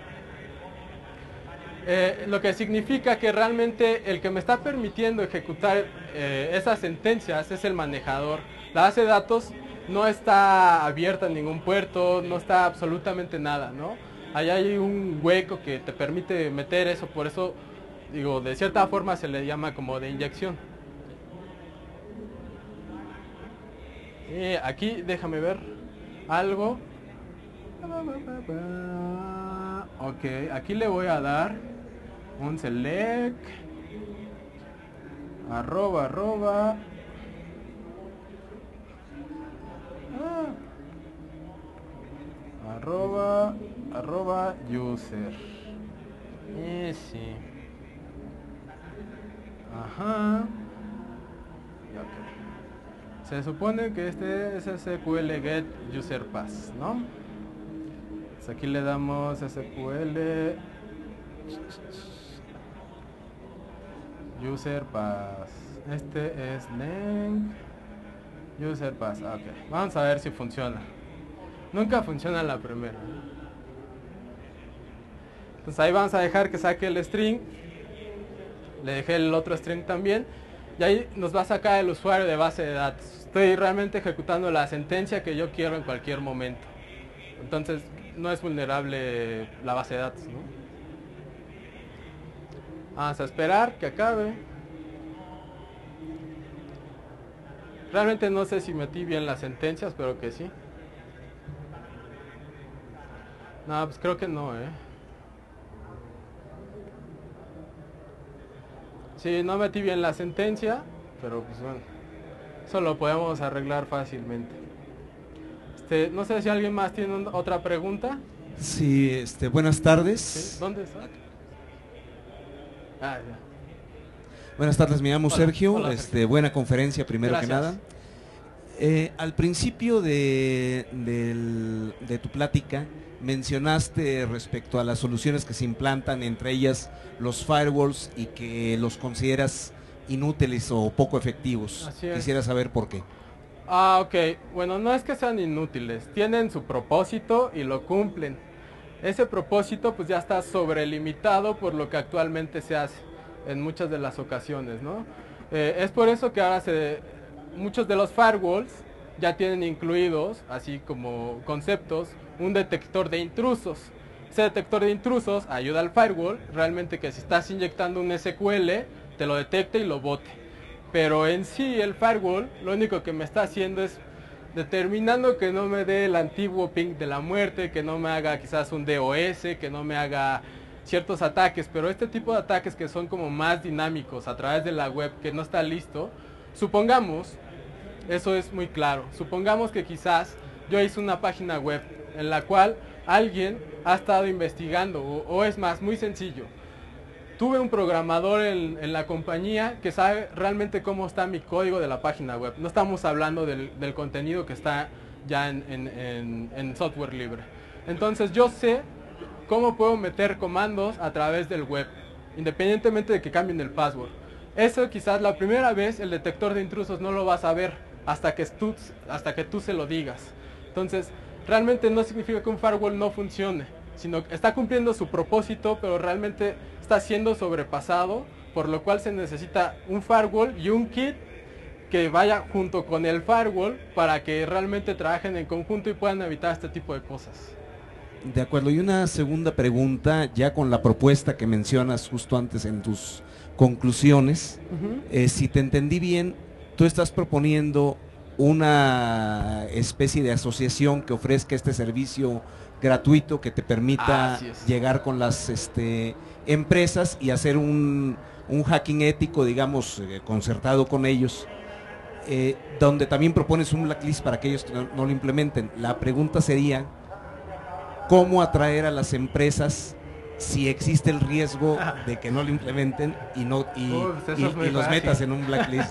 Lo que significa que realmente el que me está permitiendo ejecutar esas sentencias es el manejador. La base de datos no está abierta en ningún puerto, no está absolutamente nada, ¿no? Ahí hay un hueco que te permite meter eso, por eso, digo, de cierta forma se le llama como de inyección. Aquí déjame ver algo. Ok, aquí le voy a dar un select arroba arroba user. Sí. Ajá. Y ok. Se supone que este es SQL get user pass, ¿no? Pues aquí le damos SQL user pass. Este es length user pass. Ok, vamos a ver si funciona. Nunca funciona la primera. Entonces ahí vamos a dejar que saque el string. Le dejé el otro string también. Y ahí nos va a sacar el usuario de base de datos. Estoy realmente ejecutando la sentencia que yo quiero en cualquier momento. Entonces no es vulnerable la base de datos, ¿no? Vamos a esperar que acabe. Realmente no sé si metí bien las sentencias, pero que sí. No, pues creo que no, Sí, no metí bien la sentencia, pero pues bueno, eso lo podemos arreglar fácilmente. No sé si alguien más tiene otra pregunta. Sí, buenas tardes. ¿Sí? ¿Dónde está? Ah, ya. Buenas tardes, me llamo Hola, Sergio. hola, Sergio. Buena conferencia, primero Gracias. que nada. Al principio de tu plática mencionaste respecto a las soluciones que se implantan, entre ellas los firewalls, y que los consideras inútiles o poco efectivos. Así es. Quisiera saber por qué. Ok. Bueno, no es que sean inútiles. Tienen su propósito y lo cumplen. Ese propósito pues ya está sobrelimitado por lo que actualmente se hace en muchas de las ocasiones, ¿no? Es por eso que ahora muchos de los firewalls ya tienen incluidos, así como conceptos, un detector de intrusos. Ese detector de intrusos ayuda al firewall realmente que si estás inyectando un SQL te lo detecte y lo bote. Pero en sí el firewall lo único que me está haciendo es determinando que no me dé el antiguo ping de la muerte, que no me haga quizás un DOS, que no me haga ciertos ataques, pero este tipo de ataques que son como más dinámicos a través de la web, que no está listo, supongamos, eso es muy claro, supongamos que quizás yo hice una página web en la cual alguien ha estado investigando, o es más, muy sencillo, tuve un programador en la compañía que sabe realmente cómo está mi código de la página web. No estamos hablando del contenido que está ya en software libre. Entonces yo sé cómo puedo meter comandos a través del web, independientemente de que cambien el password. Eso quizás la primera vez el detector de intrusos no lo vas a ver hasta que tú se lo digas. Entonces realmente no significa que un firewall no funcione, sino que está cumpliendo su propósito, pero realmente está siendo sobrepasado, por lo cual se necesita un firewall y un kit que vaya junto con el firewall para que realmente trabajen en conjunto y puedan evitar este tipo de cosas. De acuerdo, y una segunda pregunta, ya con la propuesta que mencionas justo antes en tus conclusiones, si te entendí bien, tú estás proponiendo una especie de asociación que ofrezca este servicio gratuito que te permita llegar con las empresas y hacer un hacking ético, digamos, concertado con ellos, donde también propones un blacklist para aquellos que no lo implementen. La pregunta sería, ¿cómo atraer a las empresas si existe el riesgo de que no lo implementen y los metas en un blacklist?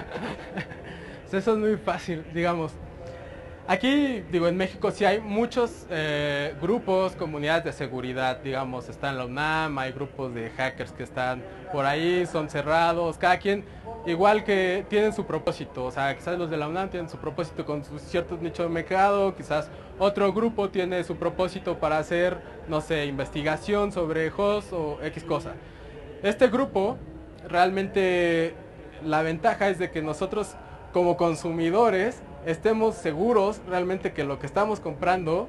Eso es muy fácil, digamos. Aquí, en México sí hay muchos grupos, comunidades de seguridad, digamos, está en la UNAM, hay grupos de hackers que están por ahí, son cerrados, cada quien igual que tienen su propósito, o sea, quizás los de la UNAM tienen su propósito con sus ciertos nichos de mercado, quizás otro grupo tiene su propósito para hacer, no sé, investigación sobre host o X cosa. Este grupo, realmente la ventaja es de que nosotros como consumidores estemos seguros realmente que lo que estamos comprando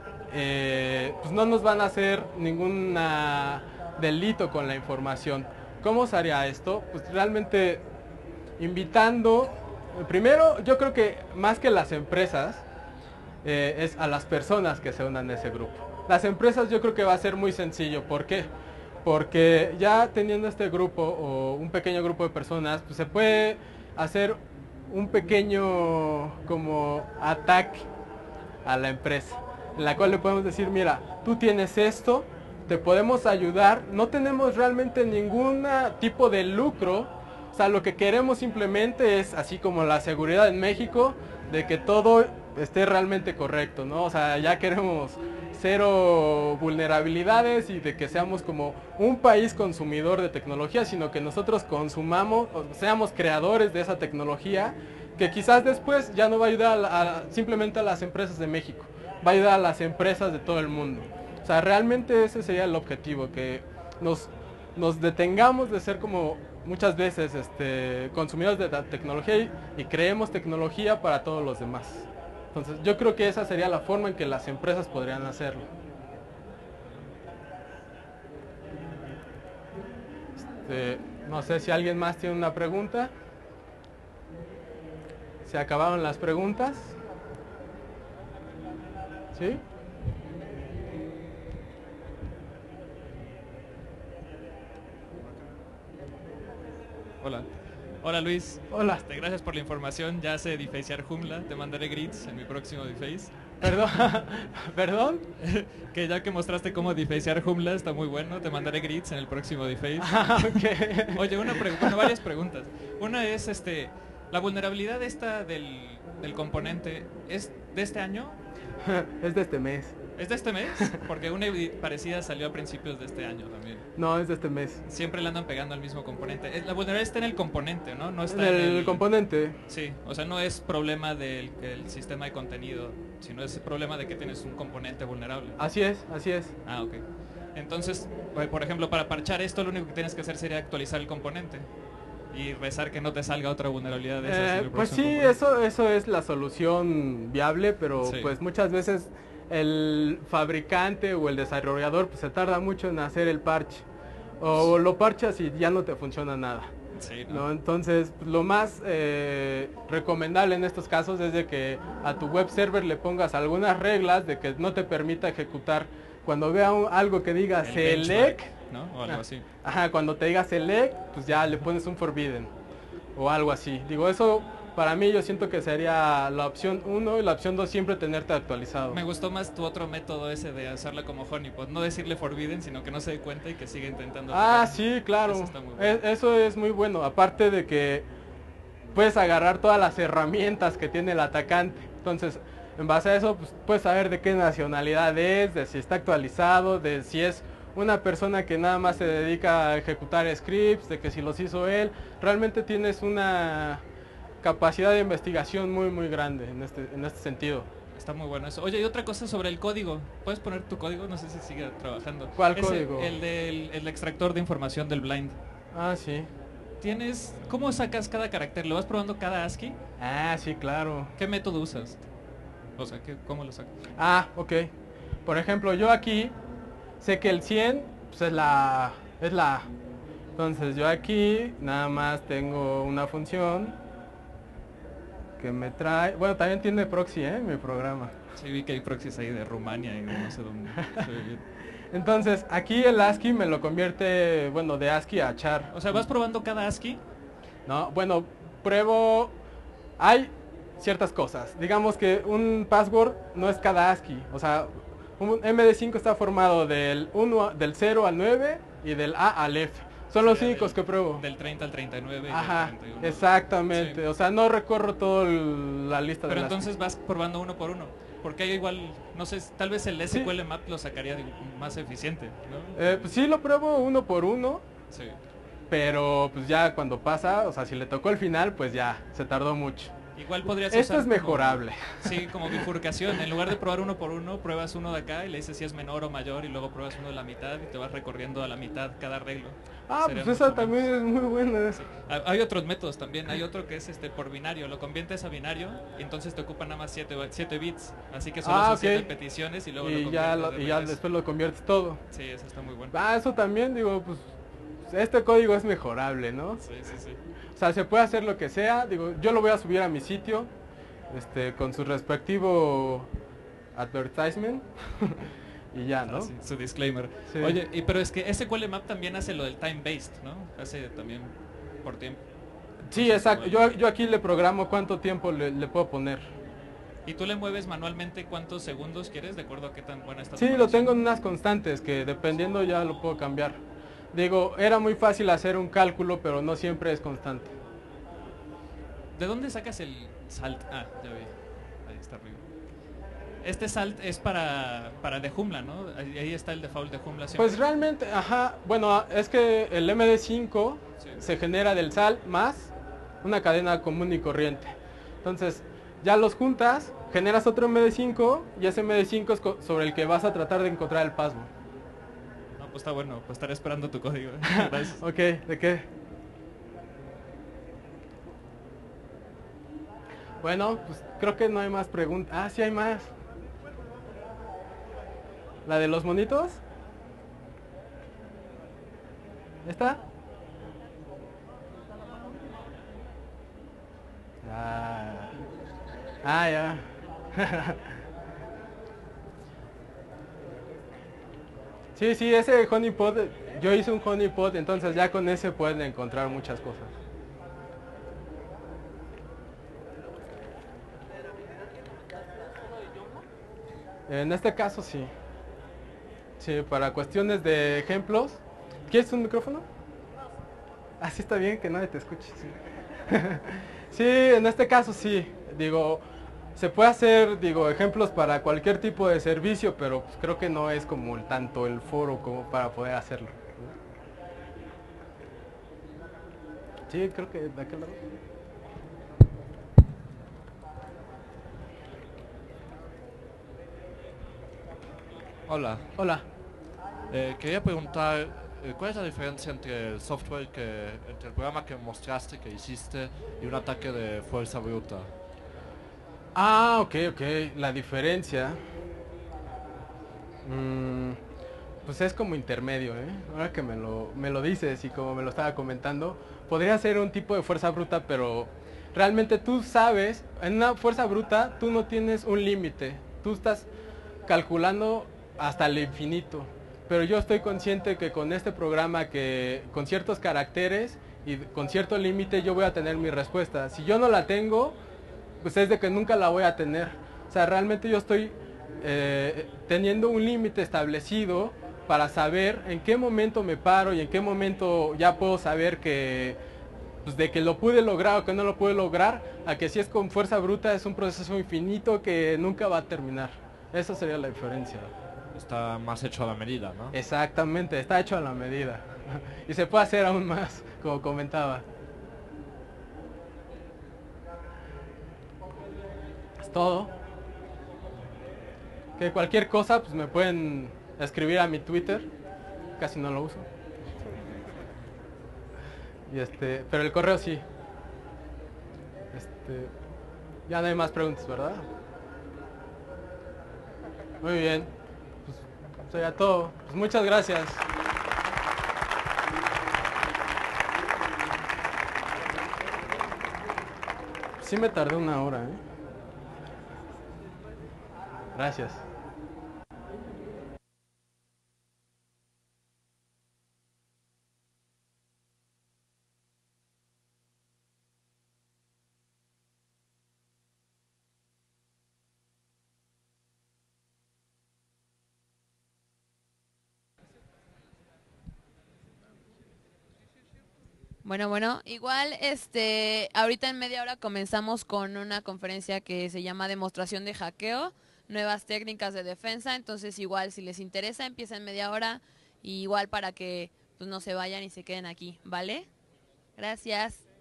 pues no nos van a hacer ningún delito con la información. ¿Cómo se haría esto? Pues realmente invitando, primero yo creo que más que las empresas, es a las personas que se unan a ese grupo. Las empresas yo creo que va a ser muy sencillo. ¿Por qué? Porque ya teniendo este grupo o un pequeño grupo de personas, pues se puede hacer un pequeño como ataque a la empresa, en la cual le podemos decir, mira, tú tienes esto, te podemos ayudar, no tenemos realmente ningún tipo de lucro, o sea, lo que queremos simplemente es, así como la seguridad en México, de que todo esté realmente correcto, ¿no? O sea, ya queremos cero vulnerabilidades y de que seamos como un país consumidor de tecnología, sino que nosotros consumamos, o seamos creadores de esa tecnología, que quizás después ya no va a ayudar simplemente a las empresas de México, va a ayudar a las empresas de todo el mundo. O sea, realmente ese sería el objetivo, que nos detengamos de ser como muchas veces consumidores de la tecnología y creemos tecnología para todos los demás. Entonces yo creo que esa sería la forma en que las empresas podrían hacerlo. No sé si alguien más tiene una pregunta. ¿Se acabaron las preguntas? ¿Sí? Hola. Hola Luis. Hola. Gracias por la información. Ya sé defacear Joomla. Te mandaré grids en mi próximo deface. Perdón. ¿Perdón? Que ya que mostraste cómo defacear Joomla está muy bueno. Te mandaré grids en el próximo deface. Okay. Oye, varias preguntas. Una es la vulnerabilidad esta del componente, ¿es de este año? Es de este mes. ¿Es de este mes? Porque una parecida salió a principios de este año también. No, es de este mes. Siempre le andan pegando al mismo componente. La vulnerabilidad está en el componente, ¿no? No está en el componente. Sí, o sea, no es problema del sistema de contenido, sino es problema de que tienes un componente vulnerable. Así es, así es. Ah, ok. Entonces, por ejemplo, para parchar esto, lo único que tienes que hacer sería actualizar el componente y rezar que no te salga otra vulnerabilidad de esas. Pues sí, eso es la solución viable, pero sí, pues muchas veces el fabricante o el desarrollador pues se tarda mucho en hacer el parche, o lo parchas y ya no te funciona nada. Sí, ¿no? Entonces, pues, lo más recomendable en estos casos es de que a tu web server le pongas algunas reglas de que no te permita ejecutar cuando vea algo que diga El select, benchmark, ¿no? O algo así. ajá, cuando te diga select, pues ya le pones un forbidden o algo así. Digo, eso para mí yo siento que sería la opción 1 y la opción 2 siempre tenerte actualizado. Me gustó más tu otro método ese de hacerla como honeypot, no decirle forbidden, sino que no se dé cuenta y que siga intentando Ah, atacar. sí, claro. Eso está muy bueno. Eso es muy bueno, aparte de que puedes agarrar todas las herramientas que tiene el atacante. Entonces, en base a eso, pues, puedes saber de qué nacionalidad es, de si está actualizado, de si es una persona que nada más se dedica a ejecutar scripts, de que si los hizo él. Realmente tienes una capacidad de investigación muy grande en este sentido. Está muy bueno eso. Oye, y otra cosa sobre el código. ¿Puedes poner tu código? No sé si sigue trabajando. ¿Cuál Ese, código? El extractor de información del blind. Ah, sí. ¿Cómo sacas cada carácter? ¿Lo vas probando cada ASCII? Ah, sí, claro. ¿Qué método usas? O sea, ¿cómo lo sacas? Ah, ok. Por ejemplo, yo aquí sé que el 100 pues es la A. Entonces yo aquí nada más tengo una función que me trae... Bueno, también tiene proxy, mi programa. Sí, vi que hay proxies ahí de Rumania y de no sé dónde. Se ve bien. Entonces, aquí el ASCII me lo convierte, bueno, de ASCII a char. O sea, ¿vas probando cada ASCII? No, bueno, pruebo... Hay ciertas cosas. Digamos que un password no es cada ASCII. O sea, un MD5 está formado del 0 al 9 y del A al F. Son los únicos que pruebo. Del 30 al 39 y Ajá, del 31. exactamente. Sí. O sea, no recorro toda la lista Pero de las... entonces vas probando uno por uno. Porque hay igual, no sé, tal vez el SQL Map lo sacaría más eficiente, ¿no? Pues sí, lo pruebo uno por uno, Sí. pero pues ya cuando pasa, o sea, si le tocó el final, pues ya, se tardó mucho. Igual podrías Esto usar es mejorable. Sí, como bifurcación. En lugar de probar uno por uno, pruebas uno de acá y le dices si es menor o mayor y luego pruebas uno de la mitad y te vas recorriendo a la mitad cada arreglo. Ah, Sería pues mucho esa también menos. es muy buena. Sí. Hay otros métodos también. Hay otro que es por binario. Lo conviertes a binario y entonces te ocupa nada más 7 bits. Así que solo son ok. 7 peticiones y luego lo Y ya, conviertes de y ya regreso. después lo conviertes todo. Sí, eso está muy bueno. Ah, eso también, digo, pues este código es mejorable, ¿no? Sí, sí, sí. O sea, se puede hacer lo que sea. Digo, yo lo voy a subir a mi sitio, con su respectivo advertisement. Y ya, ¿no? Sí, su disclaimer. Sí. Oye, pero es que SQL Map también hace lo del time-based, ¿no? Hace también por tiempo. Sí, exacto. Yo aquí le programo cuánto tiempo le puedo poner. ¿Y tú le mueves manualmente cuántos segundos quieres de acuerdo a qué tan buena está tu Sí, lo conexión? tengo en unas constantes que dependiendo ya lo puedo cambiar. Digo, era muy fácil hacer un cálculo, pero no siempre es constante. ¿De dónde sacas el salt? Ah, ya vi. Ahí está arriba. Este salt es para de Joomla, ¿no? Ahí está el default de Joomla siempre. Pues realmente, ajá, bueno, es que el MD5 Sí. se genera del salt más una cadena común y corriente. Entonces, ya los juntas, generas otro MD5 y ese MD5 es sobre el que vas a tratar de encontrar el password. No, pues está bueno, pues estaré esperando tu código. Gracias. Ok, ¿de qué? Bueno, pues creo que no hay más preguntas. Ah, sí hay más. ¿La de los monitos? ¿Esta? Ya. Sí, ese honeypot, yo hice un honeypot, entonces ya con ese pueden encontrar muchas cosas. En este caso sí. Sí, para cuestiones de ejemplos. ¿Quieres un micrófono? Así está bien, que nadie te escuche. Sí. Sí, en este caso sí. Digo, se puede hacer, ejemplos para cualquier tipo de servicio, pero pues creo que no es como tanto el foro como para poder hacerlo. Sí, creo que de aquel lado. Hola, Hola. quería preguntar, ¿cuál es la diferencia entre el software entre el programa que mostraste, que hiciste, y un ataque de fuerza bruta? Ah, ok. La diferencia. Pues es como intermedio, ¿eh? Ahora que me lo dices y como me lo estaba comentando, podría ser un tipo de fuerza bruta, pero realmente tú sabes, en una fuerza bruta tú no tienes un límite. Tú estás calculando hasta el infinito. Pero yo estoy consciente que con este programa, que con ciertos caracteres y con cierto límite, yo voy a tener mi respuesta. Si yo no la tengo, pues es de que nunca la voy a tener. O sea, realmente yo estoy teniendo un límite establecido para saber en qué momento me paro y en qué momento ya puedo saber que, pues, de que lo pude lograr o que no lo pude lograr, a que si es con fuerza bruta es un proceso infinito que nunca va a terminar. Esa sería la diferencia. Está más hecho a la medida, ¿no? Exactamente, está hecho a la medida. Y se puede hacer aún más, como comentaba. Es todo. Que cualquier cosa, pues me pueden escribir a mi Twitter. Casi no lo uso. Y pero el correo sí. Ya no hay más preguntas, ¿verdad? Muy bien. Pues sería todo. Pues muchas gracias. Sí me tardé 1 hora, ¿eh? Gracias. Bueno, igual ahorita en media hora comenzamos con una conferencia que se llama Demostración de hackeo, nuevas técnicas de defensa, entonces igual si les interesa empieza en media hora, y igual para que pues no se vayan y se queden aquí, ¿vale? Gracias.